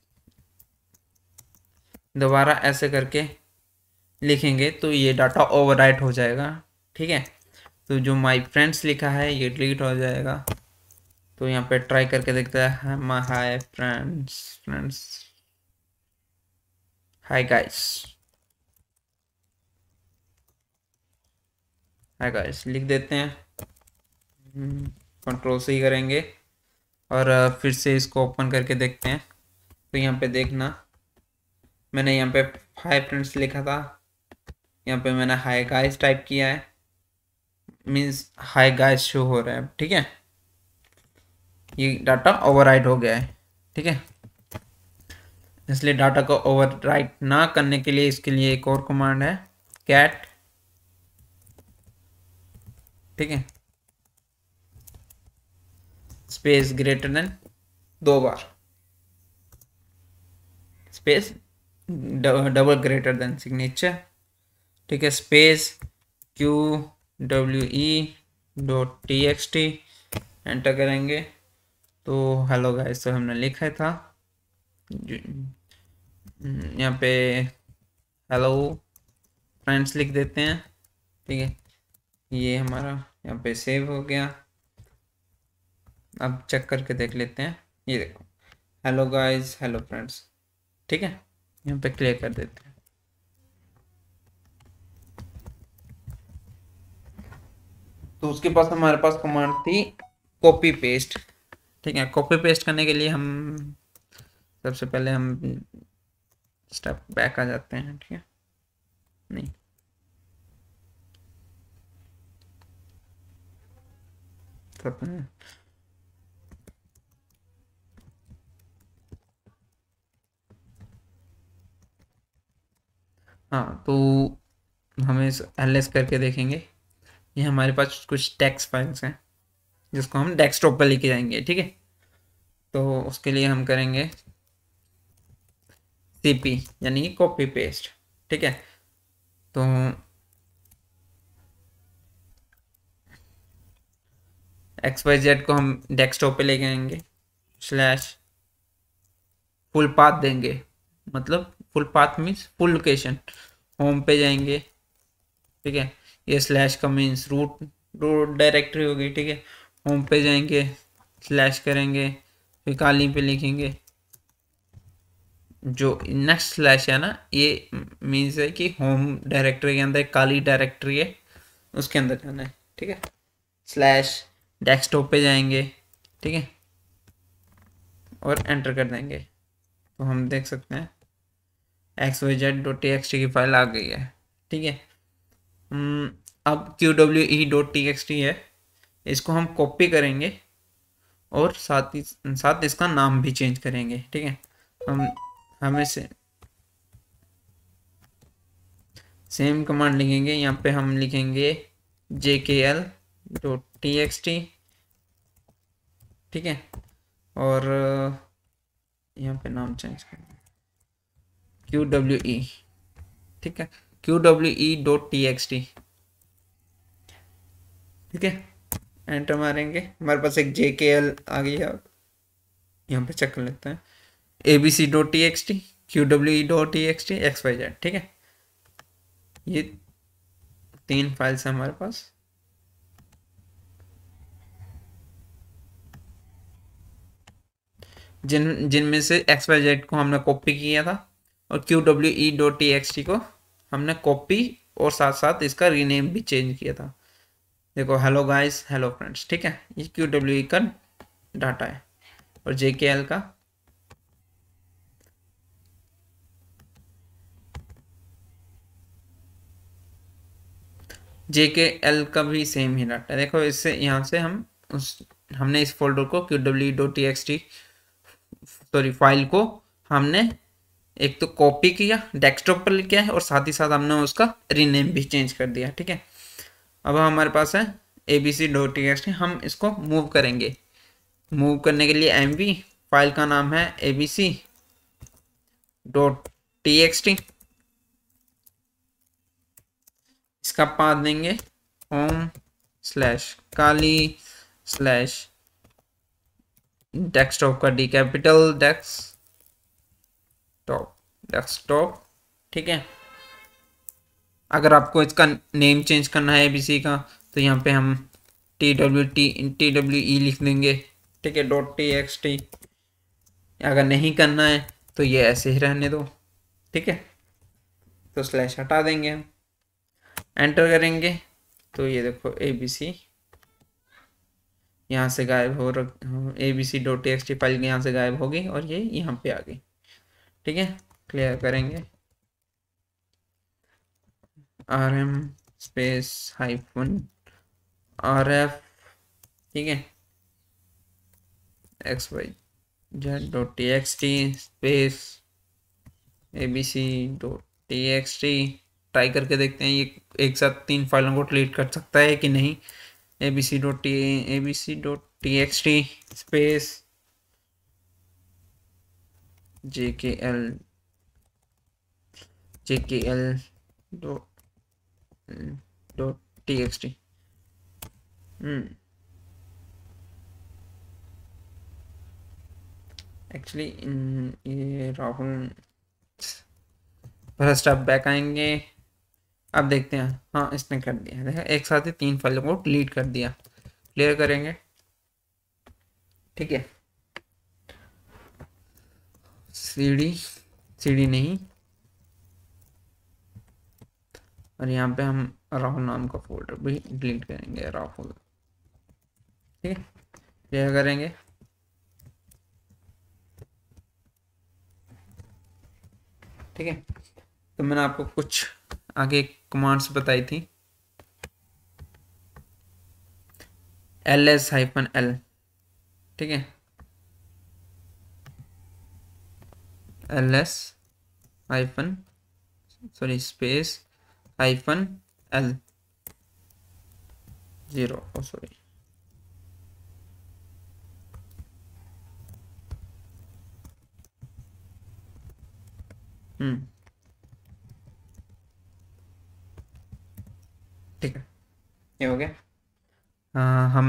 दोबारा ऐसे करके लिखेंगे तो ये डाटा ओवरराइट हो जाएगा। ठीक है, तो जो माय फ्रेंड्स लिखा है ये डिलीट हो जाएगा। तो यहाँ पे ट्राई करके देखते हैं, hi friends, hi guys, hi guys लिख देते हैं। कंट्रोल से ही करेंगे और फिर से इसको ओपन करके देखते हैं। तो यहाँ पे देखना, मैंने यहाँ पे हाय फ्रेंड्स लिखा था, यहाँ पे मैंने हाय गाइस टाइप किया है, मीन्स हाय गाइस शो हो रहा है। ठीक है, ये डाटा ओवरराइट हो गया है। ठीक है, इसलिए डाटा को ओवरराइट ना करने के लिए इसके लिए एक और कमांड है, कैट। ठीक है, स्पेस ग्रेटर देन, 2 बार space, double greater than signature. ठीक है, स्पेस QWE.txt एंटर करेंगे तो हेलो गाइस तो हमने लिखा था। यहाँ पे हेलो फ्रेंड्स लिख देते हैं। ठीक है, ये हमारा यहाँ पे सेव हो गया। अब चेक करके देख लेते हैं, ये देखो हेलो गाइस, हेलो फ्रेंड्स। ठीक है, यहाँ पे क्लियर कर देते हैं। तो उसके पास हमारे पास कमांड थी कॉपी पेस्ट। ठीक है, कॉपी पेस्ट करने के लिए हम सबसे पहले हम स्टेप बैक आ जाते हैं। ठीक है, नहीं सब, हाँ तो हमें एलएस करके देखेंगे। ये हमारे पास कुछ टेक्स्ट फाइल्स हैं जिसको हम डेस्कटॉप पर लेके जाएंगे। ठीक है, तो उसके लिए हम करेंगे सीपी यानी कि कॉपी पेस्ट। ठीक है, तो XYZ को हम डेस्कटॉप पे लेके आएंगे, स्लैश फुल पाथ देंगे, मतलब full path means full location, home पे जाएंगे। ठीक है, ये स्लैश का मीन्स रूट डायरेक्टरी होगी। ठीक है, होम पे जाएंगे, स्लैश करेंगे, फिर काली पे लिखेंगे। जो नेक्स्ट स्लैश है ना, ये मीन्स है कि होम डायरेक्टरी के अंदर एक काली डायरेक्टरी है, उसके अंदर जाना है। ठीक है, स्लैश डेस्कटॉप पे जाएंगे। ठीक है, और एंटर कर देंगे तो हम देख सकते हैं xyz.txt की फाइल आ गई है। ठीक है, अब qwe.txt है, इसको हम कॉपी करेंगे और साथ ही साथ इसका नाम भी चेंज करेंगे। ठीक है, हमें से सेम कमांड लिखेंगे, यहाँ पे हम लिखेंगे jkl.txt। ठीक है, और यहाँ पे नाम चेंज करेंगे QWE। ठीक है, QWE.txt। ठीक है, एंटर मारेंगे, हमारे पास एक JKL आ गई है। यहाँ पे चेक कर लेते हैं, abc.txt, QWE.txt, XYZ। ठीक है, ये 3 फाइल्स हैं हमारे पास। जिनमें से XYZ को हमने कॉपी किया था और QWE.txt को हमने कॉपी और साथ साथ इसका रीनेम भी चेंज किया था। देखो हेलो गाइस, हेलो फ्रेंड्स। ठीक है, ये QWE का डाटा है और JKL का JKL का भी सेम ही डाटा है। देखो इससे यहाँ से हमने इस फोल्डर को QWE.txt सॉरी फाइल को हमने एक तो कॉपी किया, डेस्कटॉप पर लिखा है और साथ ही साथ हमने उसका रीनेम भी चेंज कर दिया। ठीक है, अब हमारे पास है abc.txt, हम इसको मूव करेंगे। मूव करने के लिए mv, फाइल का नाम है abc.txt, इसका पाथ देंगे home slash Kali slash desktop का डी कैपिटल डेस्कटॉप। ठीक है, अगर आपको इसका नेम चेंज करना है एबीसी का तो यहाँ पे हम TWE लिख देंगे। ठीक है, .txt। अगर नहीं करना है तो ये ऐसे ही रहने दो। ठीक है, तो स्लैश हटा देंगे हम, एंटर करेंगे तो ये देखो ABC यहाँ से गायब हो ABC.txt फाइल यहाँ से गायब होगी और ये यहाँ पे आ गई। ठीक है, क्लियर करेंगे RM स्पेस -RF। ठीक है, XYZ.txt स्पेस ABC.txt। ट्राई करके देखते हैं ये एक साथ 3 फाइलों को डिलीट कर सकता है कि नहीं। ABC.txt space jkl.txt। एक्चुअली ये राहुल फर्स्ट स्टेप बैक आएंगे। अब देखते हैं, हाँ इसने कर दिया, देखा एक साथ ही 3 फाइलों को डिलीट कर दिया। क्लियर करेंगे। ठीक है, सीडी नहीं, और यहाँ पे हम राहुल नाम का फोल्डर भी डिलीट करेंगे, राहुल। ठीक है, क्लियर करेंगे। ठीक है, तो मैंने आपको कुछ आगे कमांड्स बताई थी। ls-l। ठीक है, स्पेस -l 0 सॉरी। ठीक है, ये हो गया। हम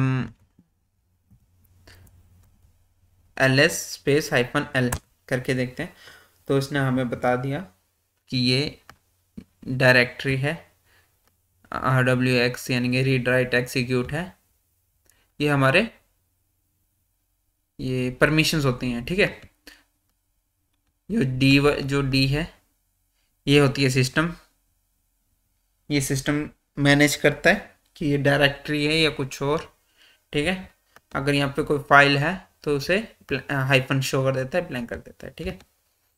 ls स्पेस -l करके देखते हैं, तो इसने हमें बता दिया कि ये डायरेक्टरी है RWX यानी कि रीड राइट एग्जीक्यूट है। ये हमारे ये परमिशंस होती हैं। ठीक है, जो डी है ये होती है सिस्टम। ये सिस्टम मैनेज करता है कि ये डायरेक्टरी है या कुछ और। ठीक है, अगर यहाँ पे कोई फाइल है तो उसे हाइफन शो कर देता है, ब्लैंक कर देता है। ठीक है,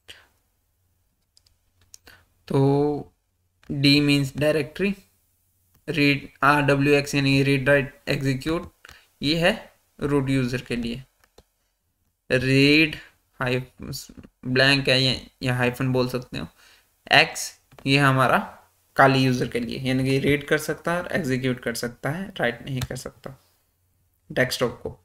तो D means directory, read RWX यानी रीड राइट एग्जीक्यूट ये है रूट यूजर के लिए। रीड ब्लैंक है या हाइफन बोल सकते हो। एक्स ये हमारा काली यूजर के लिए, यानी कि रीड कर सकता है और एग्जीक्यूट कर सकता है, राइट नहीं कर सकता डेस्कटॉप को।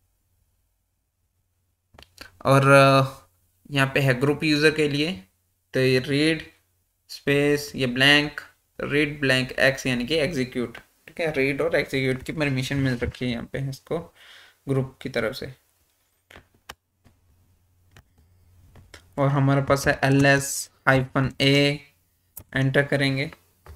और यहाँ पे है ग्रुप यूजर के लिए, तो ये रीड स्पेस ये ब्लैंक रीड ब्लैंक एक्स यानी कि एग्जीक्यूट। ठीक है, रीड और एग्जीक्यूट की परमिशन मिल रखी है यहाँ पे इसको ग्रुप की तरफ से। और हमारे पास है ls-a, एंटर करेंगे।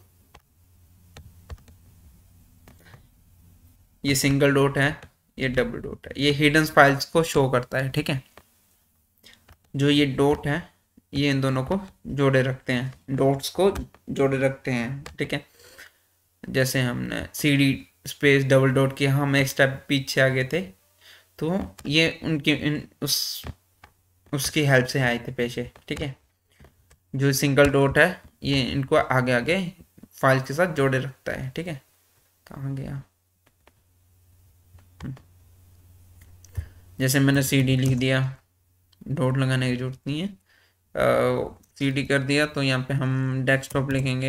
ये सिंगल डॉट है, ये डबल डॉट है, ये हिडन फाइल्स को शो करता है। ठीक है, जो ये डॉट है ये इन दोनों को जोड़े रखते हैं, डॉट्स को जोड़े रखते हैं। ठीक है, जैसे हमने CD स्पेस डबल डॉट किया, हम एक स्टेप पीछे आ गए थे, तो ये उसकी हेल्प से आए थे पीछे। ठीक है, जो सिंगल डॉट है ये इनको आगे आगे फाइल के साथ जोड़े रखता है। ठीक है, कहाँ गया, जैसे मैंने CD लिख दिया, डॉट लगाने की जरूरत नहीं है। CD कर दिया तो यहाँ पे हम डेस्कटॉप लिखेंगे,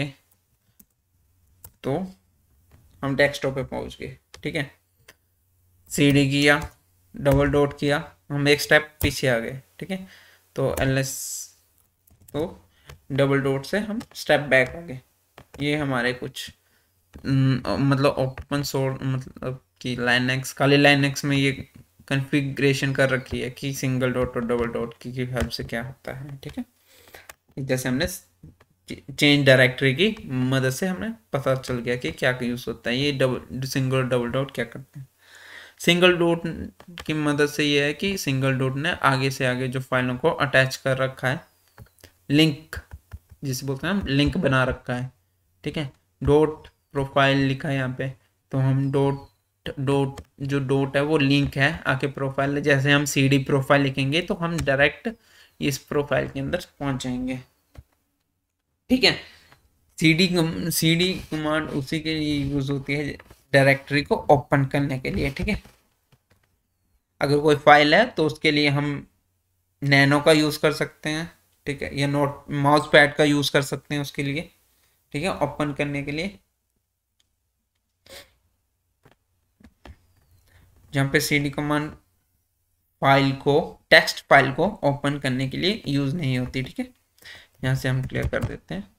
तो हम डेस्कटॉप पे पहुँच गए। ठीक है, CD किया, डबल डॉट किया, हम एक स्टेप पीछे आ गए। ठीक है, तो ls तो डबल डॉट से हम स्टेप बैक हो गए। ये हमारे कुछ मतलब ओपन सोर्स मतलब कि लाइनक्स, खाली लाइनक्स में ये कॉन्फ़िगरेशन कर रखी है कि सिंगल डॉट और डबल डॉट की हेल्प से क्या होता है, ठीक है। जैसे हमने चेंज डायरेक्टरी की मदद से हमें पता चल गया कि क्या यूज़ होता है, ये डबल सिंगल डबल डॉट क्या करते हैं। सिंगल डॉट की मदद से ये है कि सिंगल डॉट ने आगे से आगे जो फाइलों को अटैच कर रखा है, लिंक जिसे बोलते हैं हम, लिंक बना रखा है, ठीक है। डॉट प्रोफाइल लिखा है यहाँ पे, तो हम डॉट डॉट जो डॉट है वो लिंक है आके प्रोफाइल, जैसे हम सीडी प्रोफाइल लिखेंगे तो हम डायरेक्ट इस प्रोफाइल के अंदर पहुंच जाएंगे, ठीक है। सीडी कमांड उसी के लिए यूज होती है, डायरेक्टरी को ओपन करने के लिए, ठीक है। अगर कोई फाइल है तो उसके लिए हम नैनो का यूज कर सकते हैं, ठीक है, या नोट माउस पैड का यूज कर सकते हैं उसके लिए, ठीक है, ओपन करने के लिए। जहाँ पे सीडी कमांड फाइल को, टेक्स्ट फाइल को ओपन करने के लिए यूज नहीं होती, ठीक है। यहाँ से हम क्लियर कर देते हैं।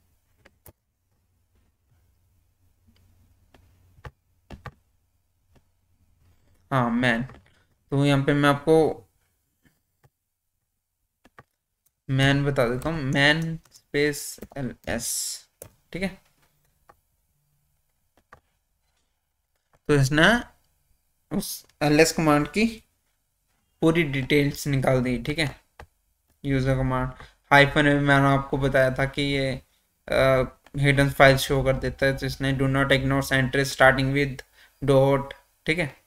हाँ मैन, तो यहाँ पे मैं आपको मैन बता देता हूँ, मैन स्पेस ls, ठीक है। तो इसने उस ls कमांड की पूरी डिटेल्स निकाल दी, ठीक है। यूजर कमांड हाइफन में मैंने आपको बताया था कि ये हिडन फाइल शो कर देता है, तो इसने do not ignore entry starting with dot, ठीक है।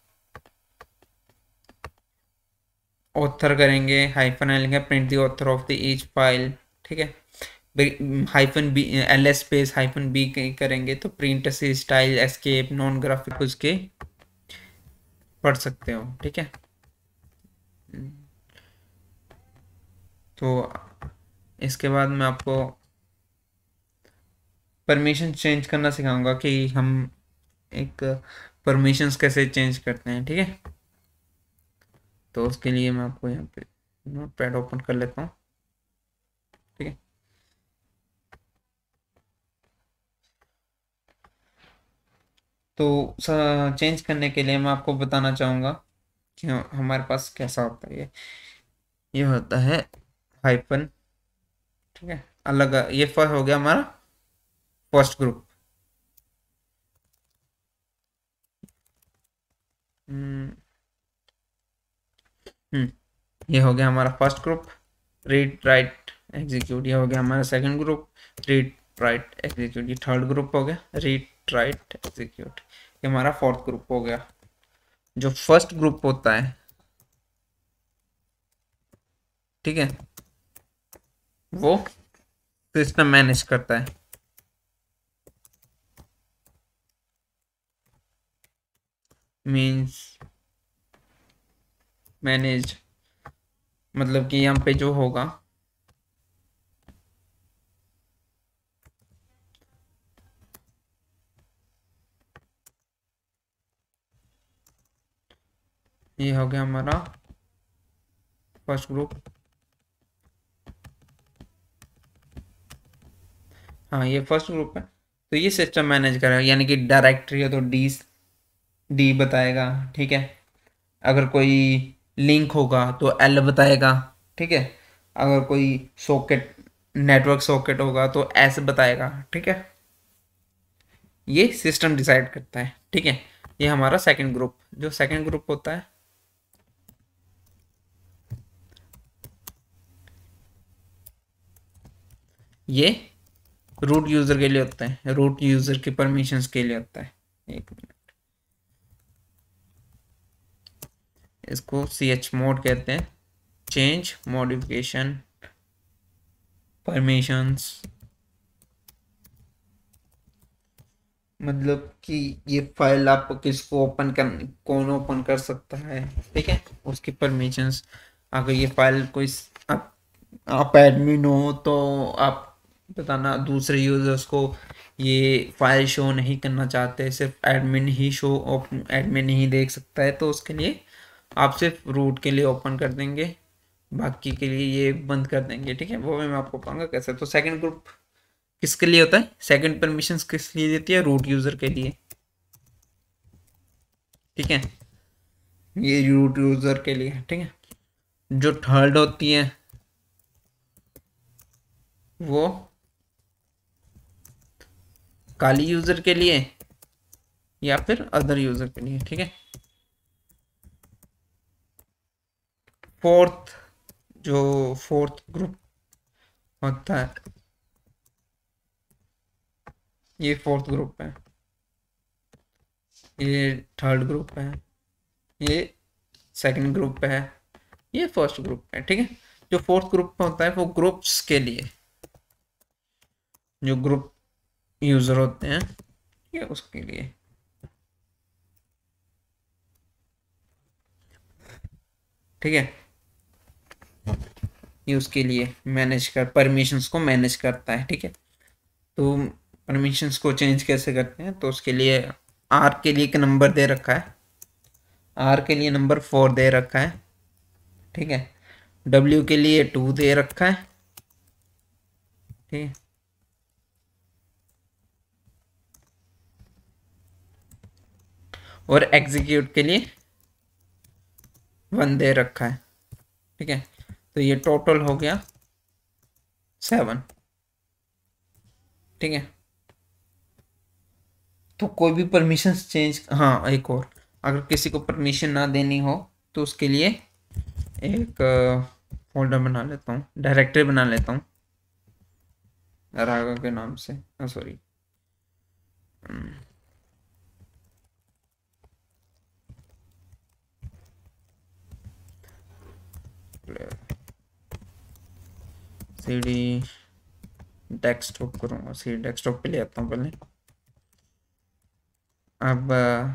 ऑथर करेंगे, हाइफन लिखेंगे, print the author of the each file, ठीक है। Hyphen B ls space hyphen B करेंगे तो प्रिंट से स्टाइल एस्केप नॉन ग्राफिक उसके पढ़ सकते हो, ठीक है। तो इसके बाद मैं आपको परमिशन चेंज करना सिखाऊंगा कि हम एक परमिशंस कैसे चेंज करते हैं, ठीक है। तो उसके लिए मैं आपको यहाँ पे नोट पैड ओपन कर लेता हूँ, ठीक है। तो चेंज करने के लिए मैं आपको बताना चाहूँगा कि हमारे पास कैसा होता है ये होता है हाइफन, ठीक है। अलग ये फर्स्ट हो गया हमारा फर्स्ट ग्रुप। हम्म ये हो गया हमारा first group, read write execute. ये हो गया हमारा second group, read write execute. ये थर्ड ग्रुप हो गया, रीड राइट एग्जीक्यूट। ये हमारा फोर्थ ग्रुप हो गया। जो फर्स्ट ग्रुप होता है, ठीक है, वो सिस्टम मैनेज करता है। मीन्स मैनेज मतलब कि यहाँ पे जो होगा, ये हो गया हमारा फर्स्ट ग्रुप। हाँ ये फर्स्ट ग्रुप है, तो ये सिस्टम मैनेज करेगा, यानी कि डायरेक्टरी है तो डी बताएगा, ठीक है। अगर कोई लिंक होगा तो एल बताएगा, ठीक है। अगर कोई सॉकेट, नेटवर्क सॉकेट होगा तो एस बताएगा, ठीक है। ये सिस्टम डिसाइड करता है, ठीक है। ये हमारा सेकंड ग्रुप, जो सेकंड ग्रुप होता है, ये रूट यूजर के लिए होता है, रूट यूजर की परमिशंस के लिए होता है। एक मिनट, इसको ch मोड कहते हैं, चेंज मॉडिफिकेशन परमिशंस। मतलब कि ये फाइल आप किसको ओपन कर, कौन ओपन कर सकता है, ठीक है, उसकी परमिशंस। अगर ये फाइल कोई आप एडमिन हो तो आप बताना दूसरे यूजर्स को ये फाइल शो नहीं करना चाहते, सिर्फ एडमिन ही शो, एडमिन ही देख सकता है, तो उसके लिए आप सिर्फ रूट के लिए ओपन कर देंगे, बाकी के लिए ये बंद कर देंगे, ठीक है। वो भी मैं आपको बताऊंगा कैसे। तो सेकंड ग्रुप किसके लिए होता है, सेकंड परमिशन किस लिए देती है, रूट यूजर के लिए। ठीक है, ये रूट यूजर के लिए। ठीक है, जो थर्ड होती है वो काली यूजर के लिए या फिर अदर यूजर के लिए। ठीक है, फोर्थ, जो फोर्थ ग्रुप होता है, ये फोर्थ ग्रुप है, ये थर्ड ग्रुप है, ये सेकंड ग्रुप है, ये फर्स्ट ग्रुप है। ठीक है, जो फोर्थ ग्रुप में होता है वो ग्रुप्स के लिए, जो ग्रुप यूजर होते हैं ये उसके लिए। ठीक है, ये उसके लिए मैनेज कर, परमिशंस को मैनेज करता है। ठीक है, तो परमिशंस को चेंज कैसे करते हैं, तो उसके लिए आर के लिए एक नंबर दे रखा है, आर के लिए नंबर 4 दे रखा है। ठीक है, डब्ल्यू के लिए 2 दे रखा है। ठीक है, और एग्जीक्यूट के लिए 1 दे रखा है। ठीक है, तो ये टोटल हो गया 7। ठीक है, तो कोई भी परमिशन चेंज, हाँ एक और, अगर किसी को परमिशन ना देनी हो तो उसके लिए एक फोल्डर बना लेता हूँ, डायरेक्टरी बना लेता हूँ रागा के नाम से, सॉरी, सी डी डेस्कटॉप करूँगा, सी डेस्कटॉप पे ले आता हूँ पहले। अब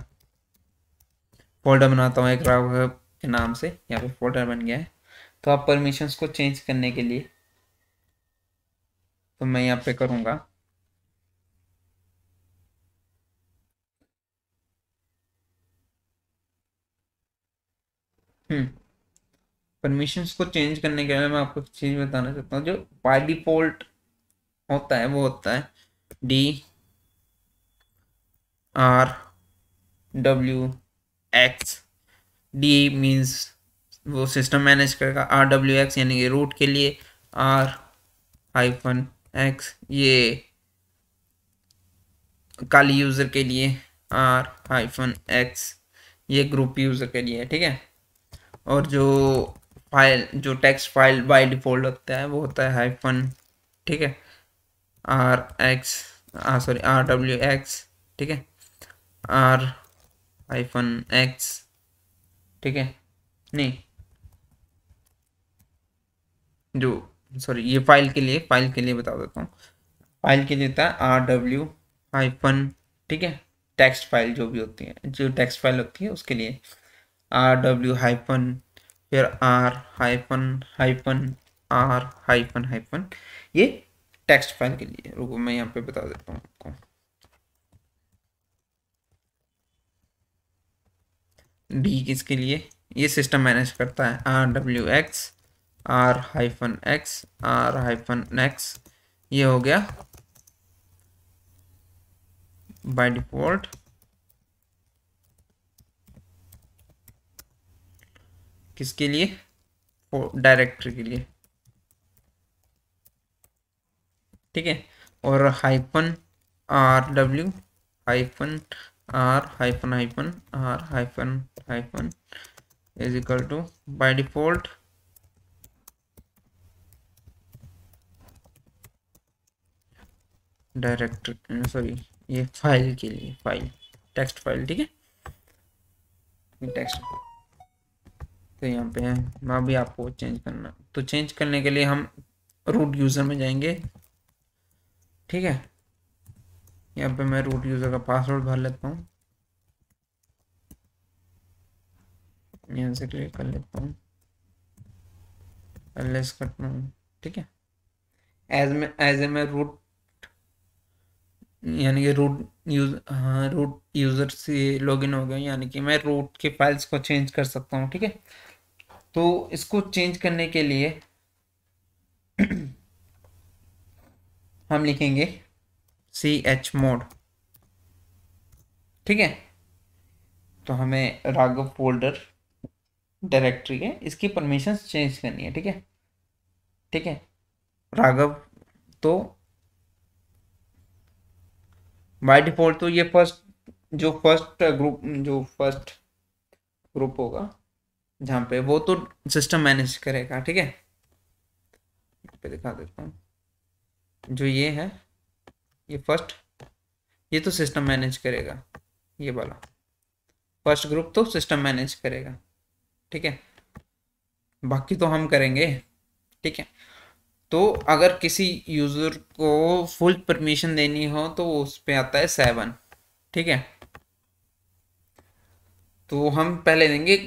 फोल्डर बनाता हूँ एक राघव के नाम से, यहाँ पे फोल्डर बन गया है। तो आप परमिशंस को चेंज करने के लिए, तो मैं यहाँ पे करूँगा परमिशंस को चेंज करने के लिए मैं आपको एक चीज़ बताना चाहता हूँ। जो बाय डिफॉल्ट होता है वो होता है D R W X. D means वो सिस्टम मैनेज करेगा, आर डब्ल्यू एक्स यानी कि रूट के लिए, आर हाइफन एक्स ये काली यूज़र के लिए, आर हाइफन एक्स ये ग्रुप यूज़र के लिए। ठीक है, और जो फाइल, जो टेक्स्ट फाइल बाय डिफ़ॉल्ट होता है वो होता है हाइफन, ठीक है, R X, sorry R W X. ठीक है, आर हाइफन एक्स। ठीक है, नहीं, जो सॉरी ये फाइल के लिए बता देता हूँ। फाइल के लिए होता है आर डब्ल्यू हाइफन, ठीक है, टेक्स्ट फाइल जो भी होती है, जो टेक्स्ट फाइल होती है उसके लिए आर डब्ल्यू हाइफन, फिर R hyphen hyphen R hyphen hyphen, ये टेक्स्ट फाइल के लिए। रुको मैं यहाँ पे बता देता हूँ आपको। डी किसके लिए, ये सिस्टम मैनेज करता है R W X, R hyphen X, R hyphen X, ये हो गया बाय डिफॉल्ट। किसके लिए, डायरेक्टरी के लिए। ठीक है, और hyphen R W hyphen R hyphen hyphen R hyphen hyphen is equal to by default directory, sorry ये फाइल के लिए, फाइल टेक्स्ट फाइल। ठीक है, टेक्स्ट, तो यहाँ पे है। मैं भी आपको चेंज करना, तो चेंज करने के लिए हम रूट यूज़र में जाएंगे। ठीक है, यहाँ पे मैं रूट यूज़र का पासवर्ड भर लेता हूँ, यहाँ से क्लिक कर लेता हूँ, एलएस करता हूँ। ठीक है, एज ए मैं रूट यानी कि रूट यूज़र से लॉगिन हो गया, यानी कि मैं रूट के फाइल्स को चेंज कर सकता हूँ। ठीक है, तो इसको चेंज करने के लिए हम लिखेंगे chmod, ठीक है। तो हमें राघव फोल्डर डायरेक्टरी है, इसकी परमिशंस चेंज करनी है, ठीक है। ठीक है, राघव, तो बाय डिफॉल्ट तो ये फर्स्ट ग्रुप होगा जहाँ पे वो तो सिस्टम मैनेज करेगा, ठीक है। यहाँ पे दिखा देता हूँ, जो ये है ये फर्स्ट, ये तो सिस्टम मैनेज करेगा, ये वाला फर्स्ट ग्रुप तो सिस्टम मैनेज करेगा, ठीक है। बाकी तो हम करेंगे, ठीक है। तो अगर किसी यूज़र को फुल परमिशन देनी हो तो उस पे आता है 7, ठीक है। तो हम पहले देंगे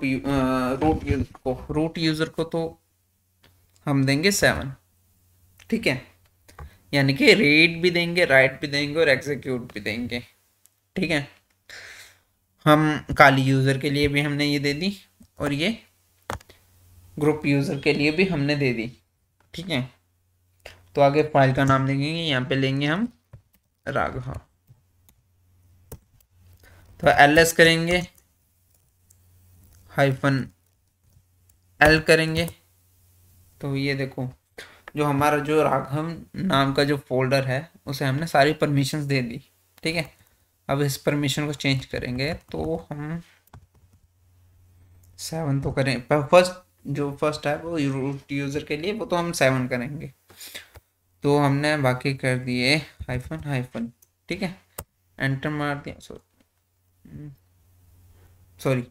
रूट यूज़र को तो हम देंगे 7, ठीक है। यानी कि रीड भी देंगे, राइट भी देंगे और एग्जीक्यूट भी देंगे, ठीक है। हम काली यूज़र के लिए भी हमने ये दे दी और ये ग्रुप यूज़र के लिए भी हमने दे दी, ठीक है। तो आगे फाइल का नाम देंगे, यहाँ पे लेंगे हम राघव, तो ls करेंगे, -l करेंगे। तो ये देखो, जो हमारा जो राघव नाम का जो फोल्डर है उसे हमने सारी परमिशंस दे दी, ठीक है। अब इस परमिशन को चेंज करेंगे तो हम 7 तो करें, पर फर्स्ट है वो रूट यूज़र के लिए, वो तो हम 7 करेंगे। तो हमने बाकी कर दिए हाइफन, ठीक है। एंटर मार दिया, सॉरी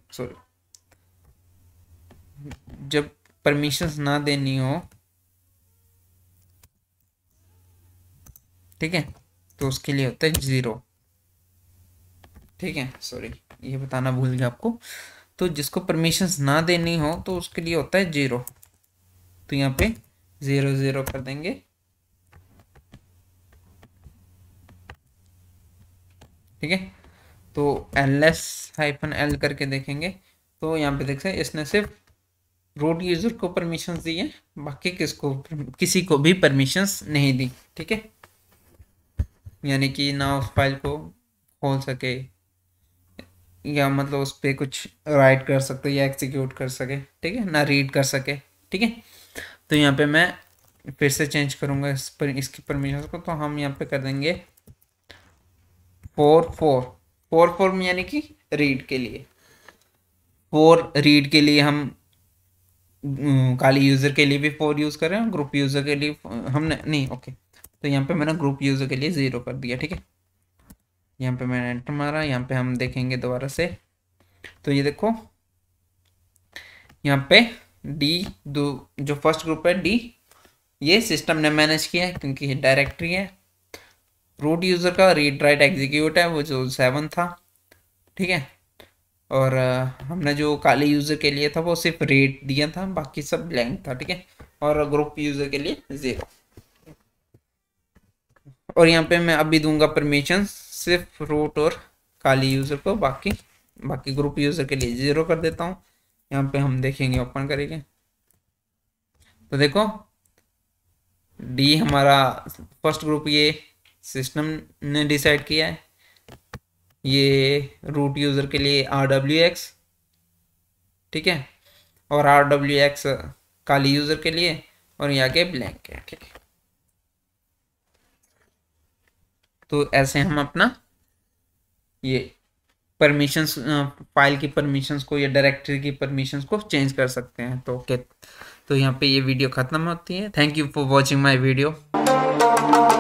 जब परमिशंस ना देनी हो, ठीक है, तो उसके लिए होता है 0, ठीक है। सॉरी, ये बताना भूल गया आपको। तो जिसको परमिशंस ना देनी हो तो उसके लिए होता है 0, तो यहाँ पे 0 0 कर देंगे, ठीक है। तो ls-l करके देखेंगे तो यहाँ पे देख सकते इसने सिर्फ रूट यूज़र को परमिशंस दी है, बाकी किसी को भी परमिशंस नहीं दी, ठीक है। यानी कि ना उस फाइल को खोल सके या मतलब उस पर कुछ राइट कर सकते या एग्जीक्यूट कर सके, ठीक है, ना रीड कर सके, ठीक है। तो यहाँ पे मैं फिर से चेंज करूँगा इसकी परमिशन को, तो हम यहाँ पे कर देंगे 4 में, यानी कि रीड के लिए 4, रीड के लिए हम काली यूज़र के लिए भी 4 यूज़ कर रहे हैं, ग्रुप यूज़र के लिए हमने नहीं, ओके। तो यहाँ पे मैंने ग्रुप यूज़र के लिए 0 कर दिया, ठीक है। यहाँ पे मैंने एंटर मारा, यहाँ पे हम देखेंगे दोबारा से, तो ये देखो यहाँ पे जो फर्स्ट ग्रुप है डी, ये सिस्टम ने मैनेज किया है क्योंकि ये डायरेक्टरी है। रूट यूज़र का रीड राइट एग्जीक्यूट है वो जो 7 था, ठीक है। और हमने जो काले यूज़र के लिए था वो सिर्फ रीड दिया था, बाकी सब ब्लैंक था, ठीक है। और ग्रुप यूज़र के लिए 0। और यहाँ पे मैं अभी दूंगा परमिशन सिर्फ रूट और काली यूज़र को, बाकी ग्रुप यूज़र के लिए 0 कर देता हूँ। यहाँ पे हम देखेंगे, ओपन करेंगे तो देखो डी हमारा फर्स्ट ग्रुप ये सिस्टम ने डिसाइड किया है, ये रूट यूज़र के लिए RWX, ठीक है, और RWX काली यूज़र के लिए, और यहाँ के ब्लैंक है, ठीक है। तो ऐसे हम अपना ये परमिशंस, फाइल की परमिशंस को या डायरेक्टरी की परमिशंस को चेंज कर सकते हैं। तो ओके, तो यहाँ पे ये वीडियो ख़त्म होती है। Thank you for watching my video.